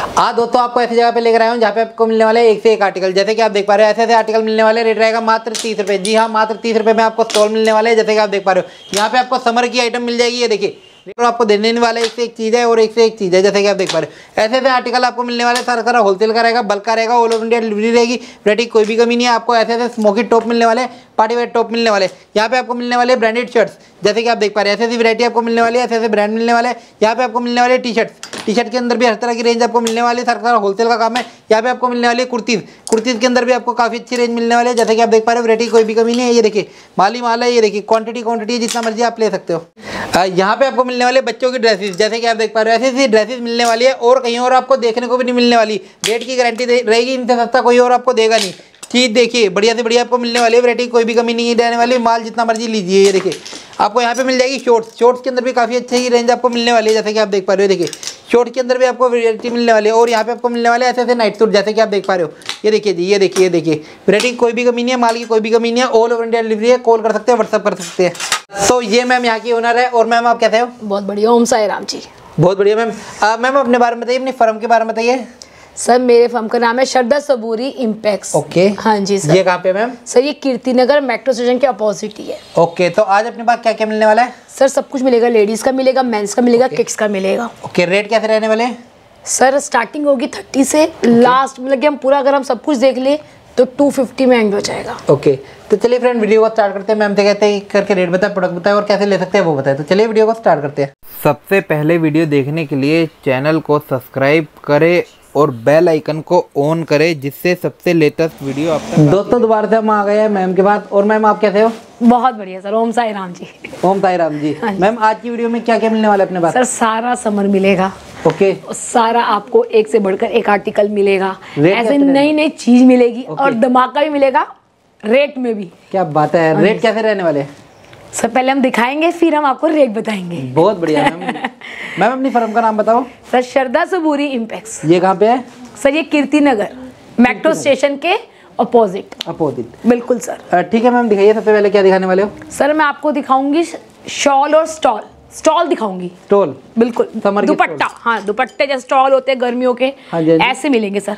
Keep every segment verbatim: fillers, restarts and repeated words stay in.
आज दोस्तों आपको ऐसी जगह पे लेकर आया हूँ जहाँ पे आपको मिलने वाले एक से एक आर्टिकल, जैसे कि आप देख पा रहे हो ऐसे ऐसे आर्टिकल मिलने वाले। रेट रहेगा मात्र तीस रुपये। जी हाँ, मात्र तीस रुपये में आपको स्टॉल मिलने वाले हैं। जैसे कि आप देख पा रहे हो यहाँ पे आपको समर की आइटम मिल जाएगी। ये देखिए तो आपको देने वाला एक से एक चीज़ है और एक से एक चीज़ है। जैसे कि आप देख पा रहे हो ऐसे ऐसे आर्टिकल आपको मिलने वाले। सारा सारा होलसेल का रहेगा, बल्क का रहेगा, ऑल ओवर इंडिया डिलीवरी रहेगी। वैरायटी कोई भी कमी नहीं है। आपको ऐसे ऐसे स्मोकी टॉप मिलने वाले, पार्टी वेयर टॉप मिलने वाले। यहाँ पे आपको मिलने वाले ब्रांडेड शर्ट्स, जैसे कि आप देख पा रहे हैं ऐसी ऐसी वैरायटी आपको मिलने वाली है, ऐसे ऐसे ब्रांड मिलने वाले। यहाँ पे आपको मिलने वाले टी शर्ट्स, टी शर्ट के अंदर भी हर तरह की रेंज आपको मिलने वाली है। सारा सारा होलसेल का काम है। यहाँ पे आपको मिलने वाली है कुर्तीज़, कुर्तीज़ के अंदर भी आपको काफ़ी अच्छी रेंज मिलने वाली है। जैसे कि आप देख पा रहे हो वैरायटी कोई भी कमी नहीं है। ये देखिए माली माल है। ये देखिए क्वांटिटी क्वांटिटी जितना मर्जी आप ले सकते हो। यहाँ पे आपको मिलने वाले बच्चों की ड्रेसेस, जैसे कि आप देख पा रहे हो ऐसी ऐसी ड्रेसेस मिलने वाली है और कहीं और आपको देखने को भी नहीं मिलने वाली। रेट की गारंटी रहेगी, इनसे सस्ता कोई और आपको देगा नहीं। चीज़ देखिए बढ़िया से बढ़िया आपको मिलने वाली है। वैरायटी कोई भी कमी नहीं रहने वाली, माल जितना मर्जी लीजिए। ये देखिए आपको यहाँ पे मिल जाएगी शॉर्ट्स, शॉर्ट्स के अंदर भी काफ़ी अच्छी रेंज आपको मिलने वाली है। जैसे कि आप देख पा रहे हो देखिए शॉर्ट के अंदर भी आपको वैरायटी मिलने वाली है। और यहाँ पे आपको मिलने वाले ऐसे ऐसे नाइट सूट, जैसे कि आप देख पा रहे हो। ये देखिए जी, ये देखिए ये देखिए वैरायटी कोई भी कमी नहीं है, माल की कोई भी कमी नहीं है। ऑल ओवर इंडिया डिलीवरी है। कॉल कर सकते हैं, व्हाट्सअप कर सकते हैं। तो ये मैम यहाँ की ओनर है। और मैम आप कैसे हो? बहुत बढ़िया, ओम साई राम जी। बहुत बढ़िया मैम। मैम अपने बारे में बताइए, अपनी फर्म के बारे में बताइए। सर मेरे फर्म का नाम है श्रद्धा सबूरी इम्पैक्स। ओके हाँ जी सर। ये कहाँ पे मैम? सर ये कीर्ति नगर मेट्रो स्टेशन के अपोजिट ही है। ओके तो आज अपने पास क्या क्या मिलने वाला है? सर सब कुछ मिलेगा, लेडीज का मिलेगा, मेंस का मिलेगा, किड्स का मिलेगा। ओके रेट कैसे रहने वाले हैं? सर स्टार्टिंग होगी थर्टी से लास्ट, मतलब कि हम पूरा अगर हम सब कुछ देख ले तो टू फिफ्टी में एंड हो जाएगा। ओके तो चलिए फ्रेंड वीडियो को स्टार्ट करते हैं। मैम से कहते हैं करके रेट बताए, प्रोडक्ट बताए और कैसे ले सकते हैं वो बताए। तो चलिए वीडियो को स्टार्ट करते हैं। सबसे पहले वीडियो देखने के लिए चैनल को सब्सक्राइब करें और बेल आइकन को ऑन करें, जिससे सबसे लेटेस्ट वीडियो आप तक। दोस्तों दोबारा से हम आ गए हैं मैम के बाद। और मैम आप कैसे हो? बहुत बढ़िया सर, ओम साई राम जी। ओम साई राम जी। मैम आज की वीडियो में क्या क्या मिलने वाला है अपने पास? सर सारा समर मिलेगा। ओके सारा आपको एक से बढ़कर एक आर्टिकल मिलेगा, ऐसे नई नई चीज मिलेगी और धमाका भी मिलेगा रेट में भी। क्या बात है, रेट कैसे रहने वाले? सर पहले हम दिखाएंगे फिर हम आपको रेट बताएंगे। बहुत बढ़िया मैम। मैम अपनी फर्म का नाम बताओ। Sir Shraddha Saburi Impex. ये कहाँ पे है? सर ये कीर्ति नगर मेट्रो स्टेशन के अपोजिट। अपोजिट बिल्कुल सर। ठीक है मैम दिखाइए, सबसे पहले क्या दिखाने वाले हो? सर मैं आपको दिखाऊंगी शॉल और स्टॉल। स्टॉल दिखाऊंगी, स्टॉल बिल्कुल दुपट्टा। हाँ दुपट्टे जैसे स्टॉल होते हैं गर्मियों के, हाँ जी, ऐसे मिलेंगे सर।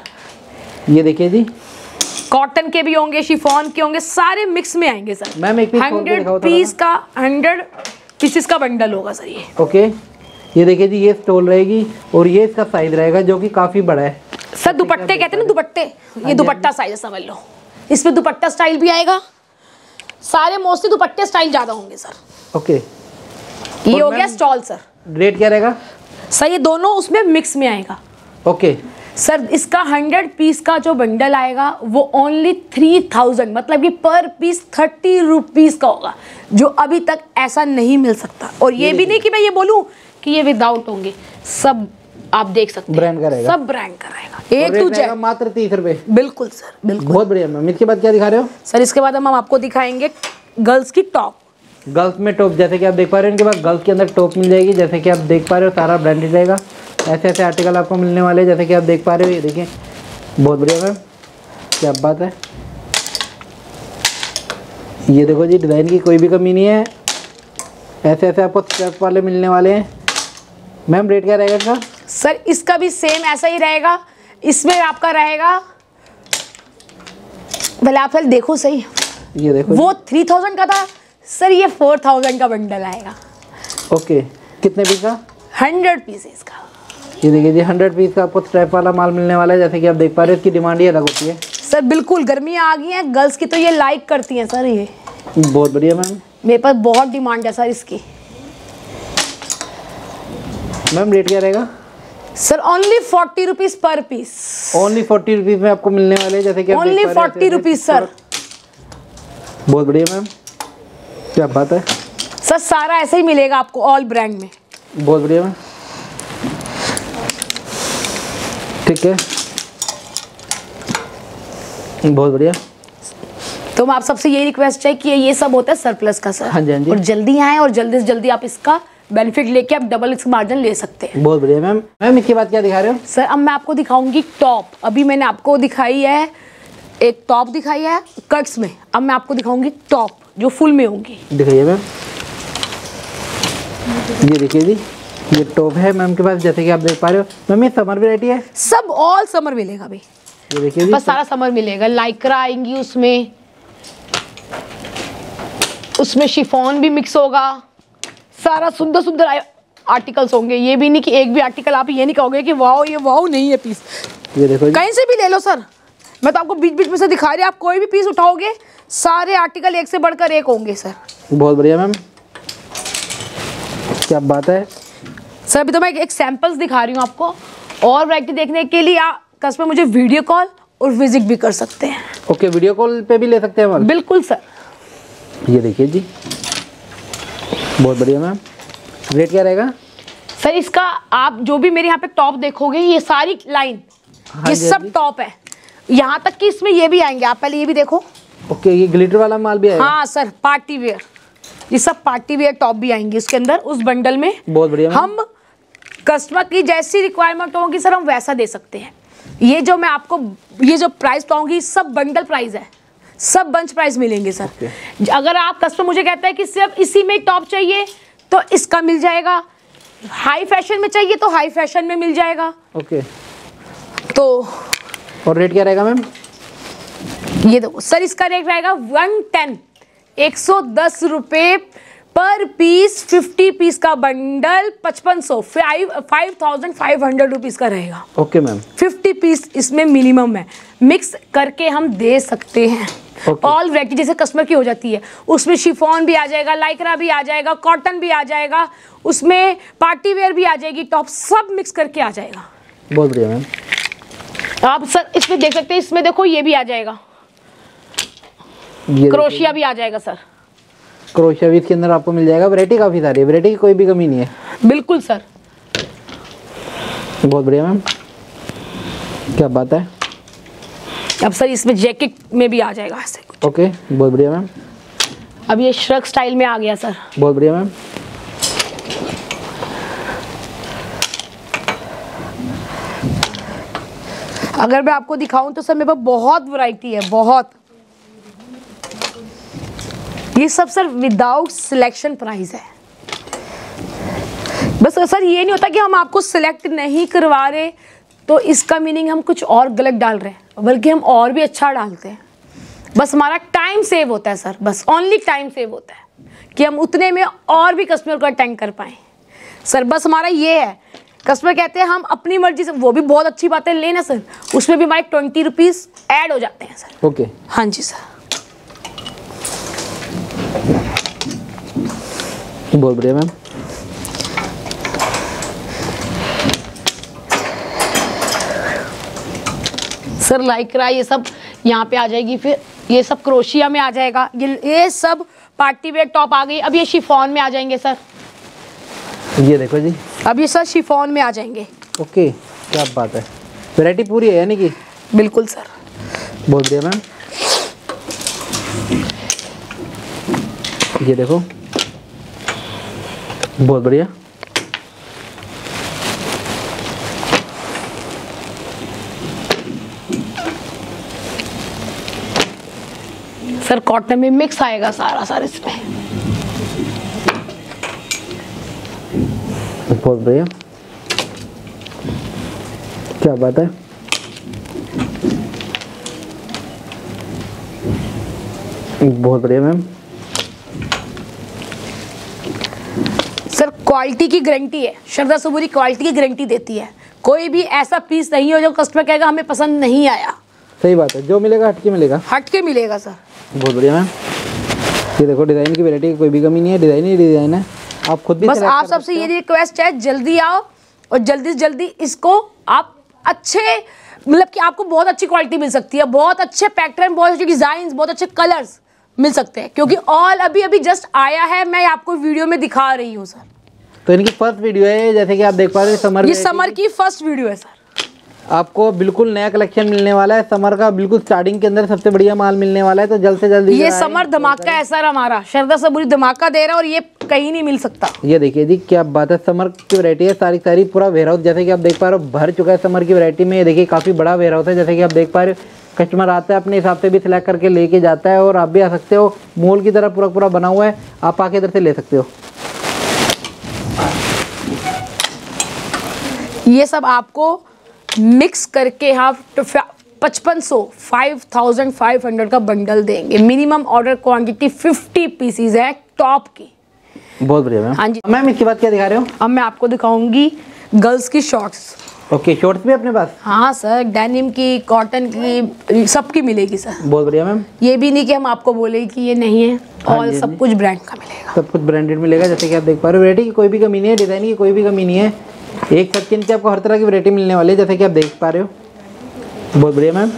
ये देखिए जी कॉटन के भी होंगे, शिफॉन के होंगे, सारे मिक्स में आएंगे सर। मैम एक हंड्रेड पीस का हंड्रेड पीसेस का बंडल होगा सर ये। ओके ये देखिए जी ये स्टॉल रहेगी और ये इसका साइज रहेगा जो कि काफी बड़ा है सर। दुपट्टे कहते हैं ना दुपट्टे, ये दुपट्टा साइज समझ लो। इसमें दुपट्टा स्टाइल भी आएगा, सारे मोस्टली दुपट्टे स्टाइल ज्यादा होंगे सर। ओके ये हो गया स्टॉल सर। रेट क्या रहेगा सर? ये दोनों उसमें मिक्स में आएगा। ओके सर इसका हंड्रेड पीस का जो बंडल आएगा वो ओनली थ्री थाउजेंड, मतलब कि पर पीस थर्टी रुपीज का होगा, जो अभी तक ऐसा नहीं मिल सकता। और ये, ये भी नहीं कि मैं ये बोलूं कि ये विदाउट होंगे, सब आप देख सकते हैं ब्रांड का रहेगा, सब ब्रांड का रहेगा। एक टू मात्र तीस रुपए। बिल्कुल सर बिल्कुल। बहुत बढ़िया मैम। इसके बाद क्या दिखा रहे हो? सर इसके बाद हम आपको दिखाएंगे गर्ल्स की टॉप। गर्ल्स में टॉप, जैसे कि आप देख पा रहे हो इनके पास गर्ल्स के अंदर टॉप मिल जाएगी। जैसे कि आप देख पा रहे हो सारा ब्रांडेड रहेगा। ऐसे ऐसे आर्टिकल आपको मिलने वाले हैं जैसे कि आप देख पा रहे हो। ये देखिए बहुत बढ़िया मैम, क्या बात है। ये देखो जी डिज़ाइन की कोई भी कमी नहीं है। ऐसे ऐसे आपको स्टेप वाले मिलने वाले हैं। मैम रेट क्या रहेगा इसका? सर इसका भी सेम ऐसा ही रहेगा। इसमें आपका रहेगा, भले आप पहले देखो सही, ये देखो वो थ्री थाउजेंड का था सर, ये फोर थाउजेंड का बंडल आएगा। ओके कितने पीस का? हंड्रेड पीसेस का। ये देखिए जी हंड्रेड पीस का आपको स्ट्रैप वाला माल मिलने वाला है। जैसे कि आप देख पा रहे हो इसकी डिमांड ही अलग होती है सर। बिल्कुल गर्मियाँ आ गई हैं, गर्ल्स की तो ये लाइक करती हैं सर। ये बहुत बढ़िया मैम, मेरे पास बहुत डिमांड है सर इसकी। मैम रेट क्या रहेगा? Sir only forty rupees per piece. Only forty rupees में आपको मिलने वाले हैं। जैसे कि ओनली फोर्टी रुपीज सर। बहुत बढ़िया मैम, क्या बात है सर। सारा ऐसे ही मिलेगा आपको ऑल ब्रांड में। बहुत बढ़िया मैम, ठीक है बहुत बढ़िया। तो मैं आप सबसे यही रिक्वेस्ट है कि ये सब होता है सरप्लस का सर। हाँ जी हाँ जी। और जल्दी आए और जल्दी से जल्दी आप इसका बेनिफिट लेके आप डबल इसका मार्जिन ले सकते हैं। बहुत बढ़िया मैम। मैम इसके बाद क्या दिखा रहे हो? सर अब मैं आपको दिखाऊंगी टॉप। अभी मैंने आपको दिखाई है एक टॉप दिखाई है कट्स में, अब मैं आपको दिखाऊंगी टॉप जो फुल में होंगी। दिखाइए मैम। ये देखिए जी ये टॉप है मैम के पास, जैसे कि आप देख पा रहे हो। मैम ये समर वैरायटी है, सब ऑल समर मिलेगा भाई, ये देखिए बस सारा समर मिलेगा। लाइक्रा आएंगी उसमें, उसमें शिफॉन भी मिक्स होगा, सारा सुंदर सुंदर आर्टिकल्स होंगे। ये भी नहीं कि एक भी आर्टिकल आप ये नहीं कहोगे कि वाओ ये वाओ नहीं है पीस। ये देखो कहीं से भी ले लो सर, मैं तो आपको बीच बीच में से दिखा रही हूँ, आप कोई भी पीस उठाओगे सारे आर्टिकल एक से बढ़कर एक होंगे सर। बहुत बढ़िया मैम, क्या बात है सर। अभी तो मैं एक सैंपल्स दिखा रही हूँ आपको, और वैरायटी देखने के लिए आप कस्टमर मुझे वीडियो कॉल और विजिट भी कर सकते हैं। ओके, वीडियो कॉल पे भी ले सकते हैं मैम? बिल्कुल सर। ये देखिए जी, बहुत बढ़िया मैम। रेट क्या रहेगा सर इसका? आप जो भी मेरे यहाँ पे टॉप देखोगे ये सारी लाइन, हाँ ये जी, सब टॉप है, यहाँ तक कि इसमें ये भी आएंगे। आप पहले ये भी देखो। ओके, ये ग्लिटर वाला माल भी आएगा? हाँ सर, पार्टी वेयर, ये सब पार्टी वेयर टॉप भी आएंगे इसके अंदर, उस बंडल में। बहुत बढ़िया। हम कस्टमर की जैसी रिक्वायरमेंट होगी सर हम वैसा दे सकते हैं। ये जो मैं आपको ये जो प्राइस पाऊंगी सब बंडल प्राइस है, सब बंच प्राइस मिलेंगे सर। okay. अगर आप कस्टमर मुझे कहता है कि सिर्फ इसी में टॉप चाहिए तो इसका मिल जाएगा, हाई फैशन में चाहिए तो हाई फैशन में मिल जाएगा। Okay okay. तो और रेट क्या रहेगा मैम? ये देखो सर, इसका रेट रहेगा वन टेन, एक सौ दस रुपये पर पीस, फिफ्टी पीस का बंडल पचपन सौ, five five thousand five hundred rupees का रहेगा। ओके मैम, फिफ्टी पीस इसमें मिनिमम है, मिक्स करके हम दे सकते हैं। ऑल वैरायटी जैसे कस्टमर की हो जाती है, उसमें शिफॉन भी आ जाएगा, लाइक्रा भी आ जाएगा, कॉटन भी आ जाएगा, उसमें पार्टी वेयर भी आ जाएगी, टॉप सब मिक्स करके आ जाएगा। बहुत बढ़िया मैम। आप सर इसमें देख सकते हैं, इसमें देखो ये भी आ जाएगा, क्रोशिया भी आ जाएगा सर। क्रोशिया भी इसके अंदर आपको मिल जाएगा। वैरायटी काफी सारी है, वैरायटी की कोई भी कमी नहीं है। बिल्कुल सर। बहुत बढ़िया मैम, क्या बात है। अब सर इसमें जैकेट में भी आ जाएगा ऐसे कुछ। ओके, बहुत बढ़िया मैम। अब ये श्रग स्टाइल में आ गया सर। बहुत बढ़िया मैम। अगर मैं आपको दिखाऊं तो सर मेरे पास बहुत वैरायटी है, बहुत। ये सब सर विदाउट सिलेक्शन प्राइस है। बस सर ये नहीं होता कि हम आपको सिलेक्ट नहीं करवा रहे तो इसका मीनिंग हम कुछ और गलत डाल रहे हैं, बल्कि हम और भी अच्छा डालते हैं। बस हमारा टाइम सेव होता है सर, बस ओनली टाइम सेव होता है कि हम उतने में और भी कस्टमर को अटेंड कर पाएँ सर। बस हमारा ये है, कस्टमर कहते हैं हम अपनी मर्जी से, वो भी बहुत अच्छी बात है लेना सर, उसमें भी हमारे ट्वेंटी रुपीज़ ऐड हो जाते हैं सर। ओके, हाँ जी सर। बहुत बढ़िया मैम। सर लाइक्रा ये सब यहाँ पे आ जाएगी, फिर ये सब क्रोशिया में आ जाएगा, ये ये सब पार्टी वेयर टॉप आ गई। अब ये शिफॉन में आ जाएंगे सर। ये देखो जी, अब ये सर शिफॉन में आ जाएंगे। ओके, क्या बात है। वैरायटी पूरी है यानी कि? बिल्कुल सर। बहुत बढ़िया मैम। ये देखो, बहुत बढ़िया। सर कॉटन में मिक्स आएगा सारा सारा इसमें। बहुत बढ़िया, क्या बात है। बहुत बढ़िया मैम। सर क्वालिटी की गारंटी है, श्रद्धा सुबूरी क्वालिटी की गारंटी देती है। कोई भी ऐसा पीस नहीं हो जो कस्टमर कहेगा हमें पसंद नहीं आया। सही बात है, जो मिलेगा हटके मिलेगा। हटके मिलेगा सर। बहुत बढ़िया मैम। ये देखो, डिजाइन की वैरायटी की कोई भी कमी नहीं है, डिजाइन ही डिजाइन है, आप खुद भी। बस आप सबसे ये रिक्वेस्ट है, जल्दी आओ और जल्दी से जल्दी इसको आप अच्छे, मतलब कि आपको बहुत अच्छी क्वालिटी मिल सकती है, बहुत अच्छे पैटर्न, बहुत अच्छे डिजाइन, बहुत अच्छे कलर्स मिल सकते हैं, क्योंकि ऑल अभी अभी जस्ट आया है, मैं आपको वीडियो में दिखा रही हूँ सर। तो इनकी फर्स्ट वीडियो है, जैसे कि आप देख पा रहे हैं, समर, ये समर की फर्स्ट वीडियो है सर। आपको बिल्कुल नया कलेक्शन मिलने वाला है, समर का बिल्कुल स्टार्टिंग के अंदर सबसे बढ़िया माल मिलने वाला है, तो जल्द से जल्द ये समर धमाका है सर हमारा, श्रद्धा सबूरी धमाका दे रहा है और ये कहीं नहीं मिल सकता। ये देखिए जी, क्या बात है। समर की वैरायटी है सारी सारी, पूरा वेयर हाउस जैसे कि आप देख पा रहे हो भर चुका है समर की वैरायटी में। ये देखिए, काफी बड़ा वेयर हाउस है, जैसे कि आप देख पा रहे हो। कस्टमर आता है अपने हिसाब से भी सिलेक्ट करके लेके जाता है, और आप भी आ सकते हो। मॉल की तरह पूरा पूरा बना हुआ है, आप आके इधर से ले सकते हो। ये सब आपको मिक्स करके आप पचपन सौ फाइव थाउजेंड फाइव हंड्रेड का बंडल देंगे। Minimum order quantity fifty pieces है टॉप की। बहुत बढ़िया मैम। हाँ जी मैम, इसके बाद क्या दिखा रहे हो? अब मैं आपको दिखाऊंगी गर्ल्स की शॉर्ट्स। ओके, शॉर्ट्स भी अपने पास? हाँ सर, डेनिम की, कॉटन की, सबकी मिलेगी सर। बहुत बढ़िया मैम। ये भी नहीं कि हम आपको बोले कि ये नहीं है, हाँ और जी, सब जी। कुछ ब्रांड का मिलेगा। सब कुछ ब्रांडेड मिलेगा, जैसे कि आप देख पा रहे हो। वैरायटी की कोई भी कमी नहीं है, डिजाइन की कोई भी कमी नहीं है। एक छत के नीचे आपको हर तरह की वैरायटी मिलने वाली है, जैसे कि आप देख पा रहे हो। बहुत बढ़िया मैम।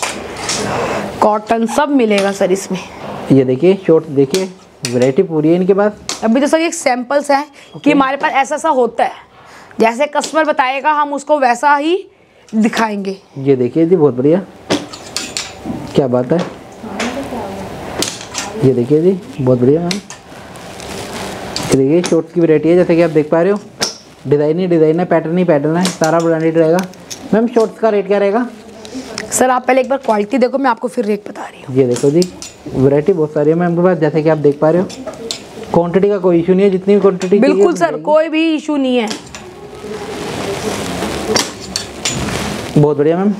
कॉटन सब मिलेगा सर इसमें। ये देखिए शॉर्ट्स, देखिए वैरायटी पूरी है इनके पास। अभी तो सर ये सैंपल्स है कि हमारे पास ऐसा ऐसा होता है, जैसे कस्टमर बताएगा हम उसको वैसा ही दिखाएंगे। ये देखिए जी, बहुत बढ़िया, क्या बात है। ये देखिए जी, बहुत बढ़िया मैम। ये देखिए शॉर्ट्स की वैरायटी है, जैसे कि आप देख पा रहे हो। डिज़ाइन ही डिज़ाइन है, पैटर्न ही पैटर्न है, सारा ब्रांडेड रहेगा। मैम, शॉर्ट्स का रेट क्या रहेगा? सर आप पहले एक बार क्वालिटी देखो, मैं आपको फिर रेट बता रही हूँ। ये देखो जी, वैरायटी बहुत सारी है मैम के पास, जैसे कि आप देख पा रहे हो। क्वांटिटी का कोई इशू नहीं है, जितनी भी क्वांटिटी बिल्कुल सर, कोई भी इशू नहीं है। बहुत बढ़िया मैम।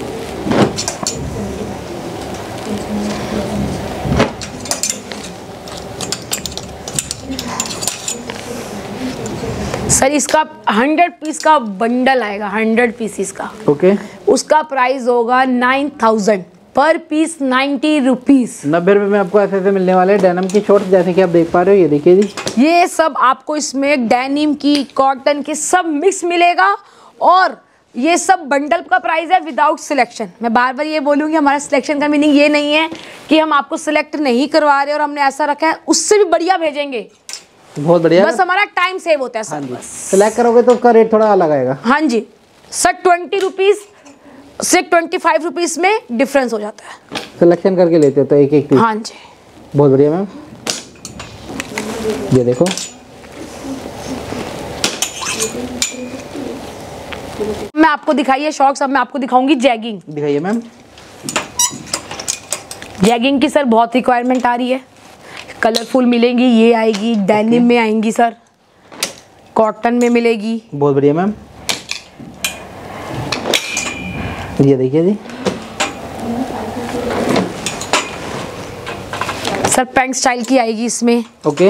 सर इसका हंड्रेड पीस का बंडल आएगा, हंड्रेड पीसीस का। ओके, उसका प्राइस होगा nine thousand per piece, ninety rupees. नब्बे रुपए में आपको ऐसे ऐसे मिलने वाले हैं डेनिम की शॉर्ट्स, जैसे कि आप देख पा रहे हो। ये देखिए जी, ये सब आपको इसमें डेनिम की, कॉटन की सब मिक्स मिलेगा। और ये सब बंडल का प्राइस है विदाउट सिलेक्शन। मैं बार बार ये बोलूँगी, हमारा सिलेक्शन का मीनिंग ये नहीं है कि हम आपको सिलेक्ट नहीं करवा रहे और हमने ऐसा रखा है, उससे भी बढ़िया भेजेंगे। बहुत बढ़िया। बस हमारा टाइम सेव होता है सर। हाँ जी, सिलेक्ट करोगे तो उसका रेट थोड़ा अलग आएगा। हाँ जी सर, ट्वेंटी रुपीज़ से ट्वेंटी फाइव रुपीज़ में डिफरेंस हो जाता है। सिलेक्शन करके लेते हो तो एक एक पीस। हाँ जी, बहुत बढ़िया मैम। ये देखो, मैं आपको दिखाइए शॉर्ट्स, अब मैं आपको दिखाऊंगी जैगिंग। दिखाइए मैम। जैगिंग की सर बहुत रिक्वायरमेंट आ रही है, कलरफुल मिलेंगी। ये आएगी डेनिम में आएंगी सर, कॉटन में मिलेगी। बहुत बढ़िया मैम। ये देखिए जी, सर पैंट स्टाइल की आएगी इसमें। ओके,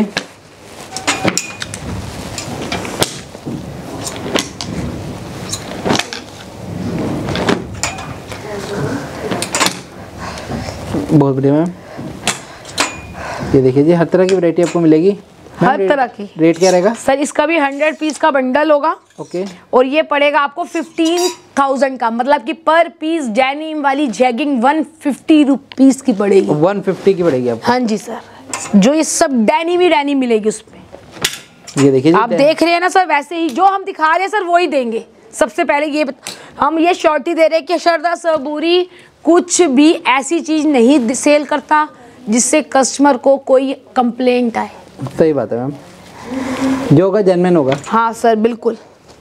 बहुत बढ़िया मैम। ये देखिए जी, हर तरह की वैरायटी आपको मिलेगी। मैम, हर रेट- तरह की। रेट क्या रहेगा? सर इसका भी हंड्रेड पीस का बंडल होगा, ओके, और ये पड़ेगा आपको फिफ्टीन थाउजेंड का। मतलब कि पर पीस डेनिम वाली जैगिंग वन फिफ्टी रुपीज की पड़ेगी। वन फिफ्टी की पड़ेगी आपको। हाँ जी सर, जो ये सब डेनिम ही डेनिम मिलेगी उसमें। ये देखिए जी, आप देख रहे हैं ना सर, वैसे ही जो हम दिखा रहे हैं सर वही देंगे। सबसे पहले ये बत... हम ये शॉर्टी दे रहे हैं कि शरदा सबूरी कुछ भी ऐसी चीज नहीं सेल करता जिससे कस्टमर को कोई कंप्लेंट आए। सही बात है मैम, जो होगा जेन्युइन होगा। हाँ सर बिल्कुल।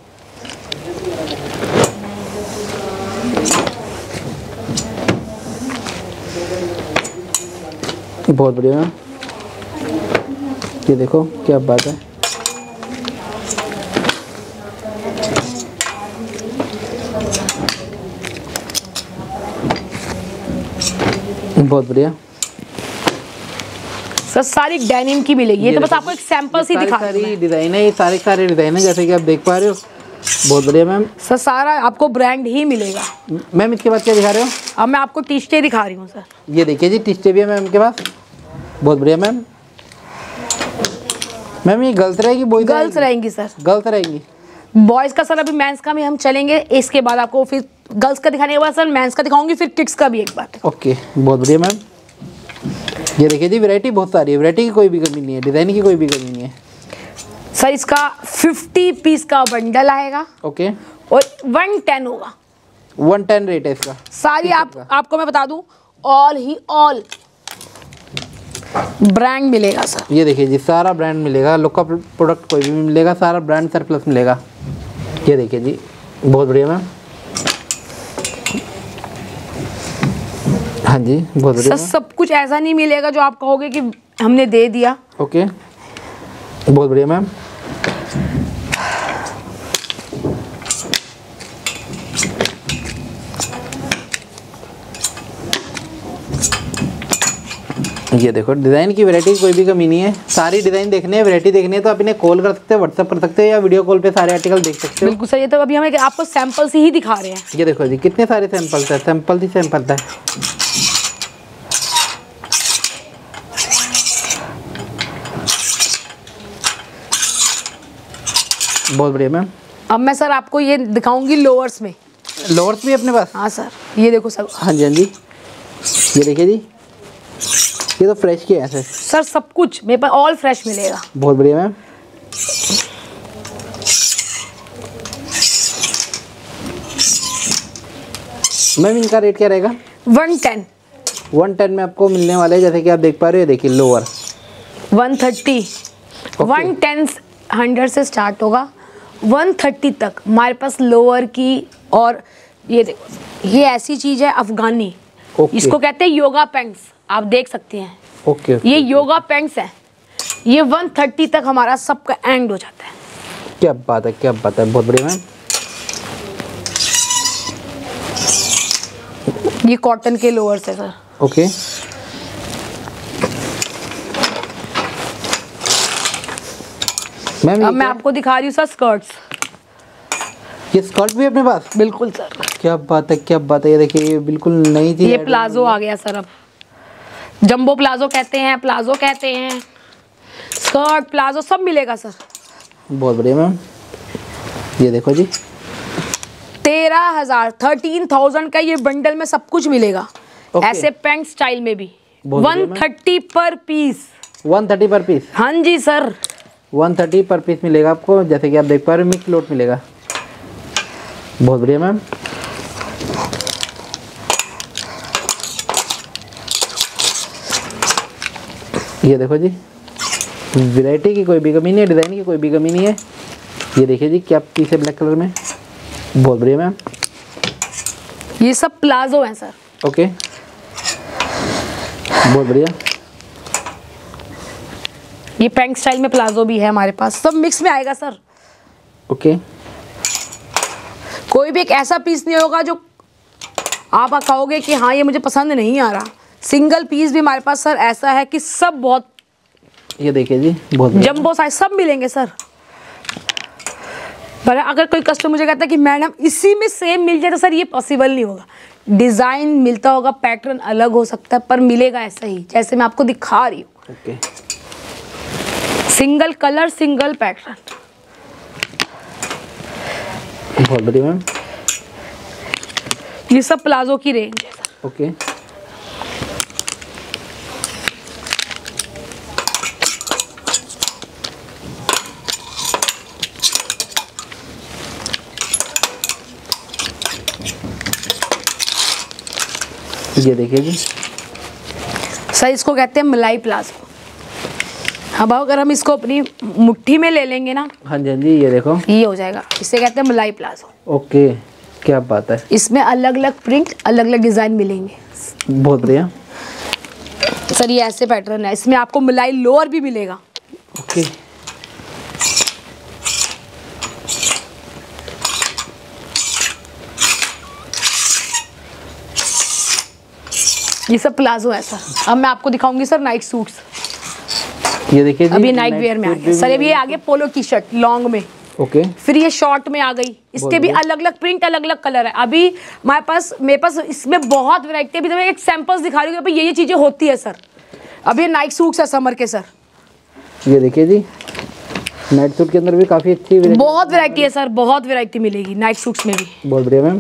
बहुत बढ़िया मैम। ये देखो क्या बात है। बहुत बढ़िया सर, सारी डेनिम की मिलेगी। ये तो बस आपको एक सैंपल्स ही दिखा रही हूं सारी डिजाइन है, ये सारे सारे डिजाइन है, जैसे कि आप देख पा रहे हो। बहुत बढ़िया मैम। सर, सारा आपको ब्रांड ही मिलेगा। मैम, इसके बाद क्या दिखा रहे हो? अब मैं आपको टी स्टे दिखा रही हूँ सर। ये देखिए जी, टी-स्टे भी है मैम के पास। बहुत बढ़िया मैम। मैम, ये गर्ल्स रहेगी बॉयज? गर्ल्स रहेंगी सर। गर्ल्स रहेंगी। बॉयज का सर अभी मेंस का भी हम चलेंगे, इसके बाद आपको फिर गर्ल्स का दिखाने के बाद सर मेंस का दिखाऊंगी, फिर किड्स का भी एक बार। ओके, बहुत बढ़िया मैम। ये देखिए जी, वैरायटी बहुत सारी है, वैरायटी की कोई भी कमी नहीं है, डिजाइन की कोई भी कमी नहीं है। सर इसका फिफ्टी पीस का बंडल आएगा। ओके, और वन टेन होगा। वन टेन रेट है इसका। सारी आप आपको मैं बता दूं, ऑल ही ऑल ब्रांड मिलेगा सर। ये देखिए जी, सारा ब्रांड मिलेगा, लोकल प्रोडक्ट कोई भी मिलेगा, सारा ब्रांड सरप्लस मिलेगा। ये देखिए जी, बहुत बढ़िया मैम। हाँ जी, बहुत बढ़िया। सर सब कुछ ऐसा नहीं मिलेगा जो आप कहोगे कि हमने दे दिया। ओके, बहुत बढ़िया मैम। ये देखो डिज़ाइन की वैरायटी कोई भी कमी नहीं है, सारी डिज़ाइन देखनी है, वैरायटी देखनी है तो आप इन्हें कॉल कर सकते हो, व्हाट्सअप कर सकते हो या वीडियो कॉल पे सारे आर्टिकल देख सकते हो। बिल्कुल सही है। तो अभी हमें आपको सैंपल्स ही दिखा रहे हैं। ये देखो जी कितने सारे सैंपल्स है, सैंपल ही सैंपल है। बहुत बढ़िया मैम। अब मैं सर आपको ये दिखाऊंगी लोअर्स में। लोअर्स भी अपने पास? हाँ सर, ये देखो सर। हाँ जी हाँ जी, ये देखिए जी, ये तो फ्रेश की है सर। सर सब कुछ मेरे पास ऑल फ्रेश मिलेगा। बहुत बढ़िया मैम। मैम इनका रेट क्या रहेगा? One ten. वन टेन में आपको मिलने वाले है, जैसे कि आप देख पा रहे हो, देखिए lower one thirty. One ten hundred से स्टार्ट होगा, वन थर्टी तक हमारे पास लोअर की। और ये देखो, ये ऐसी चीज़ है अफगानी, ओके। इसको कहते हैं योगा पैंट्स, आप देख सकते हैं। ओके, ओके ये योगा पैंट्स है, ये वन थर्टी तक हमारा सबका एंड हो जाता है। क्या बात है, क्या बात है, बहुत बढ़िया मैम। ये कॉटन के लोअर्स है सर। ओके, मैम अब मैं आपको दिखा रही हूँ सर स्कर्ट्स। ये स्कर्ट भी अपने पास? बिल्कुल सर। क्या बात है, क्या बात है, ये देखिए ये बिल्कुल नई थी। ये प्लाजो आ गया सर, अब जंबो प्लाजो कहते हैं, प्लाजो कहते हैं, स्कर्ट प्लाजो सब मिलेगा सर। बहुत बढ़िया मैम। ये देखो जी, तेरह हजार थर्टीन थाउजेंड का ये बंडल में सब कुछ मिलेगा। ओके। ऐसे पैंट स्टाइल में भी बहुत बढ़िया one thirty per piece. One thirty per piece? हाँ जी sir, one thirty per piece मिलेगा आपको, जैसे कि आप देख पा रहे हो, मिक्स लोट मिलेगा। बहुत बढ़िया मैम। ये देखो जी, वैरायटी की कोई भी कमी नहीं है, डिज़ाइन की कोई भी कमी नहीं है। ये देखिए जी क्या पीस है ब्लैक कलर में, बहुत बढ़िया मैम। ये सब प्लाजो हैं सर। ओके, बहुत बढ़िया। ये पैंट स्टाइल में प्लाजो भी है हमारे पास, सब मिक्स में आएगा सर। ओके, कोई भी एक ऐसा पीस नहीं होगा जो आप कहोगे कि हाँ ये मुझे पसंद नहीं आ रहा। सिंगल पीस भी हमारे पास सर ऐसा है कि सब बहुत, ये देखिए जी बहुत बढ़िया। जंबो साइज सब मिलेंगे सर। पर अगर कोई कस्टमर मुझे कहता है कि मैडम इसी में सेम मिल जाए, तो सर ये पॉसिबल नहीं होगा। डिज़ाइन मिलता होगा, पैटर्न अलग हो सकता है, पर मिलेगा ऐसा ही जैसे मैं आपको दिखा रही हूँ। Okay, single colour single pattern. बहुत बढ़िया मैम। ये सब प्लाजो की रेंज है सर। ओके, ये देखिए जी सर, इसको कहते हैं मलाई प्लाजो। अब अगर हम इसको अपनी मुट्ठी में ले लेंगे ना, हाँ जी हाँ जी, ये देखो ये हो जाएगा, इसे कहते हैं मलाई प्लाजो। ओके, क्या बात है, इसमें अलग अलग प्रिंट अलग अलग डिज़ाइन मिलेंगे। बहुत बढ़िया सर ये ऐसे पैटर्न है, इसमें आपको मलाई लोअर भी मिलेगा। ओके, ये सब प्लाजो है सर। अब मैं आपको दिखाऊंगी सर नाइट सूट्स। ये देखिए जी, अब ये नाइट वेयर में आ गया सर। अब ये आगे पोलो टी शर्ट लॉन्ग में, ओके, फिर ये शॉर्ट में आ गई। इसके भी अलग अलग प्रिंट अलग अलग कलर है। अभी हमारे पास मेरे पास इसमें बहुत वैरायटी है। अभी तो मैं एक सैंपल्स दिखा रही हूँ कि ये ये चीज़ें होती है सर। अब ये नाइट सूट्स है समर के सर। ये देखिए जी, नाइट सूट के अंदर भी काफ़ी अच्छी बहुत वैरायटी है सर, बहुत वैरायटी मिलेगी नाइट सूट्स में भी। बहुत बढ़िया मैम।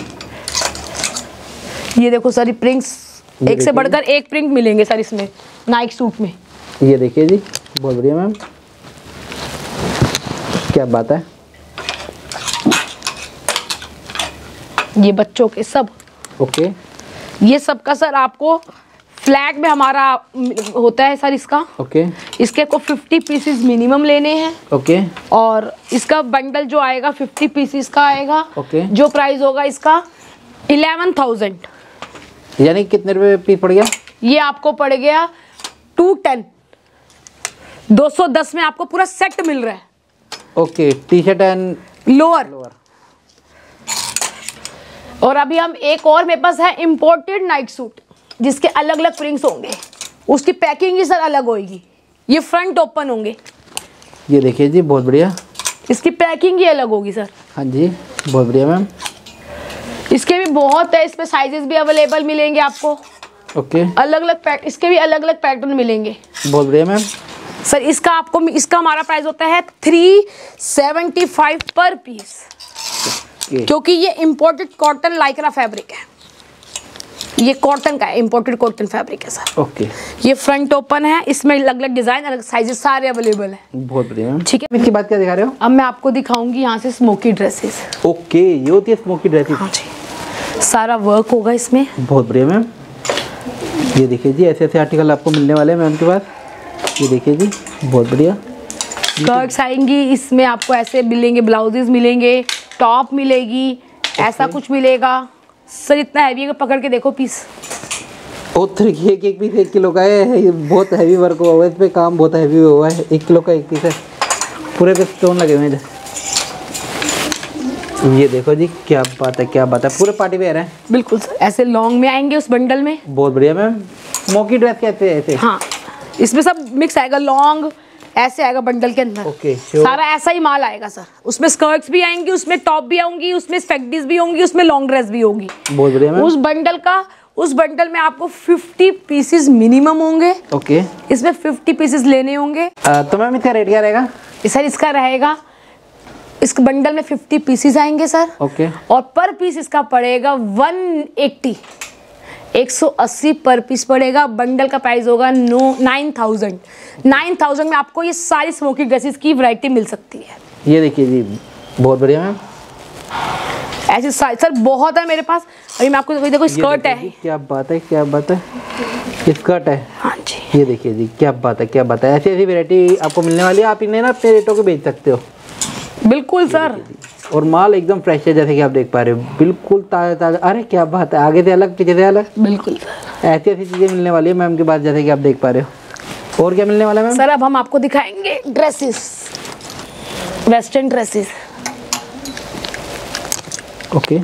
ये देखो सर, ये प्रिंट्स एक से बढ़कर एक प्रिंट मिलेंगे सर इसमें नाइट सूट में। ये देखिए जी, बहुत बढ़िया मैम, क्या बात है। ये बच्चों के सब, ओके, ये सब का सर आपको फ्लैट में हमारा होता है सर इसका। ओके, इसके को फिफ्टी पीसेस मिनिमम लेने हैं। ओके, और इसका बंडल जो आएगा फिफ्टी पीसेस का आएगा। ओके, जो प्राइस होगा इसका इलेवन थाउजेंड। यानी कितने रुपए पीस पड़ गया? ये आपको पड़ गया टू टेन, दो सौ दस में आपको पूरा सेट मिल रहा है। Okay, T shirt and lower. और अभी हम एक और मेरे पास है इम्पोर्टेड नाइट सूट, जिसके अलग अलग प्रिंट्स होंगे। उसकी पैकिंग ही सर अलग होगी। ये फ्रंट ओपन होंगे। ये देखिए जी, बहुत बढ़िया। इसकी पैकिंग ही अलग होगी सर। हाँ जी, बहुत बढ़िया मैम। इसके भी बहुत है, इसमें साइजेस भी अवेलेबल मिलेंगे आपको। ओके। अलग अलग पैट इसके भी अलग अलग पैटर्न मिलेंगे। बहुत बढ़िया मैम। सर इसका आपको इसका हमारा प्राइस होता है three seventy five per piece, क्योंकि ये इम्पोर्टेड कॉटन लाइक्रा फैब्रिक है। ये कॉटन का है, इम्पोर्टेड कॉटन फैब्रिक है सर। ओके। ये फ्रंट ओपन है, इसमें अलग अलग डिजाइन, अलग साइजेस सारे अवेलेबल है। बहुत बढ़िया मैम। ठीक है। इसकी बात क्या दिखा रहे हो? अब मैं आपको दिखाऊंगी यहाँ से स्मोकी ड्रेसेस। ओके, ये होती है स्मोकी ड्रेसेस। हाँ जी, सारा वर्क होगा इसमें। बहुत बढ़िया मैम। ये देखिए जी, ऐसे ऐसे आर्टिकल आपको मिलने वाले हैं मैम के पास। ये देखिए जी, बहुत बढ़िया। स्कर्ट्स आएंगी इसमें, आपको ऐसे मिलेंगे, ब्लाउजेस मिलेंगे, टॉप मिलेगी, ऐसा कुछ मिलेगा सर। इतना हैवी है, पकड़ के देखो पीस। ओ देखिए, एक एक पीस एक किलो का है। ये बहुत हैवी वर्क हुआ है इस पे, काम बहुत हैवी हुआ है। एक किलो का एक पीस है, पूरे पे स्टोन लगे हुए हैं। ये देखो जी, क्या बात है, क्या बात है, पूरे पार्टी वेयर है। बिल्कुल सर, ऐसे लॉन्ग में आएंगे उस बंडल में। बहुत बढ़िया मैम। स्मोकी ड्रेस कहते हैं ऐसे। हाँ, इसमें सब मिक्स आएगा, लॉन्ग ऐसे आएगा बंडल के अंदर। ओके, सारा ऐसा ही माल आएगा सर। उसमें स्कर्ट्स भी आएंगी, उसमें टॉप भी आऊंगी, उसमें स्पेक्टिस भी होंगी, उसमें लॉन्ग ड्रेस भी होगी। बहुत बढ़िया मैम। उस बंडल का उस बंडल में आपको फिफ्टी पीसेस मिनिमम होंगे। ओके। इसमें फिफ्टी पीसेस लेने होंगे। आ, तो मैम इसका रेट क्या रहेगा? सर इसका रहेगा, इस बंडल में फिफ्टी पीसेस आएंगे सर। ओके। और पर पीस इसका पड़ेगा वन एट्टी, एक सौ अस्सी पर पीस पड़ेगा। बंडल का प्राइस होगा no nine thousand. Nine thousand में आपको ये सारी स्मोकी ड्रेसेस की वैरायटी मिल सकती है। ये देखिए जी, बहुत बढ़िया मैम। ऐसे सर बहुत है मेरे पास। अभी मैं आपको देखो, देखो स्कर्ट है। क्या बात है, क्या बात है, स्कर्ट है। हाँ जी, ये देखिए जी, क्या बात है, क्या बात है। ऐसी ऐसी वैरायटी आपको मिलने वाली है। आप इन्हें ना अपने रेटों को बेच सकते हो। बिल्कुल सर। और माल एकदम फ्रेश है, जैसे कि आप देख पा रहे हो, बिल्कुल ताज़ा ताज़ा। अरे क्या बात है, आगे से अलग पीछे से अलग। बिल्कुल सर, ऐसी ऐसी चीज़ें मिलने वाली है मैम के पास, जैसे कि आप देख पा रहे हो। और क्या मिलने वाला है मैम? सर अब हम आपको दिखाएंगे dresses, western dresses. Okay.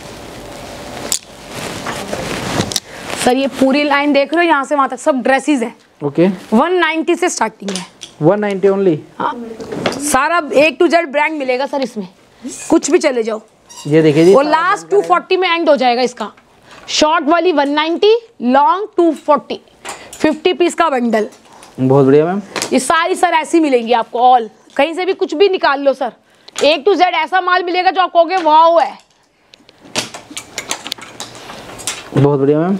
Sir ये पूरी लाइन देख रहे हो, यहाँ से वहाँ तक सब ड्रेसेस है। ओके। वन नाइन्टी से स्टार्टिंग है। One ninety only? हाँ, सारा ए टू जेड ब्रांड मिलेगा सर इसमें, कुछ भी चले जाओ। ये देखिए जी, और लास्ट टू फोर्टी में एंड हो जाएगा इसका। शॉर्ट वाली one ninety, long two forty, fifty piece का बंडल। बहुत बढ़िया मैम। ये सारी सर ऐसी मिलेंगी आपको, ऑल कहीं से भी कुछ भी निकाल लो सर। ए टू जेड ऐसा माल मिलेगा जो आप कहोगे वाओ है। बहुत बढ़िया मैम।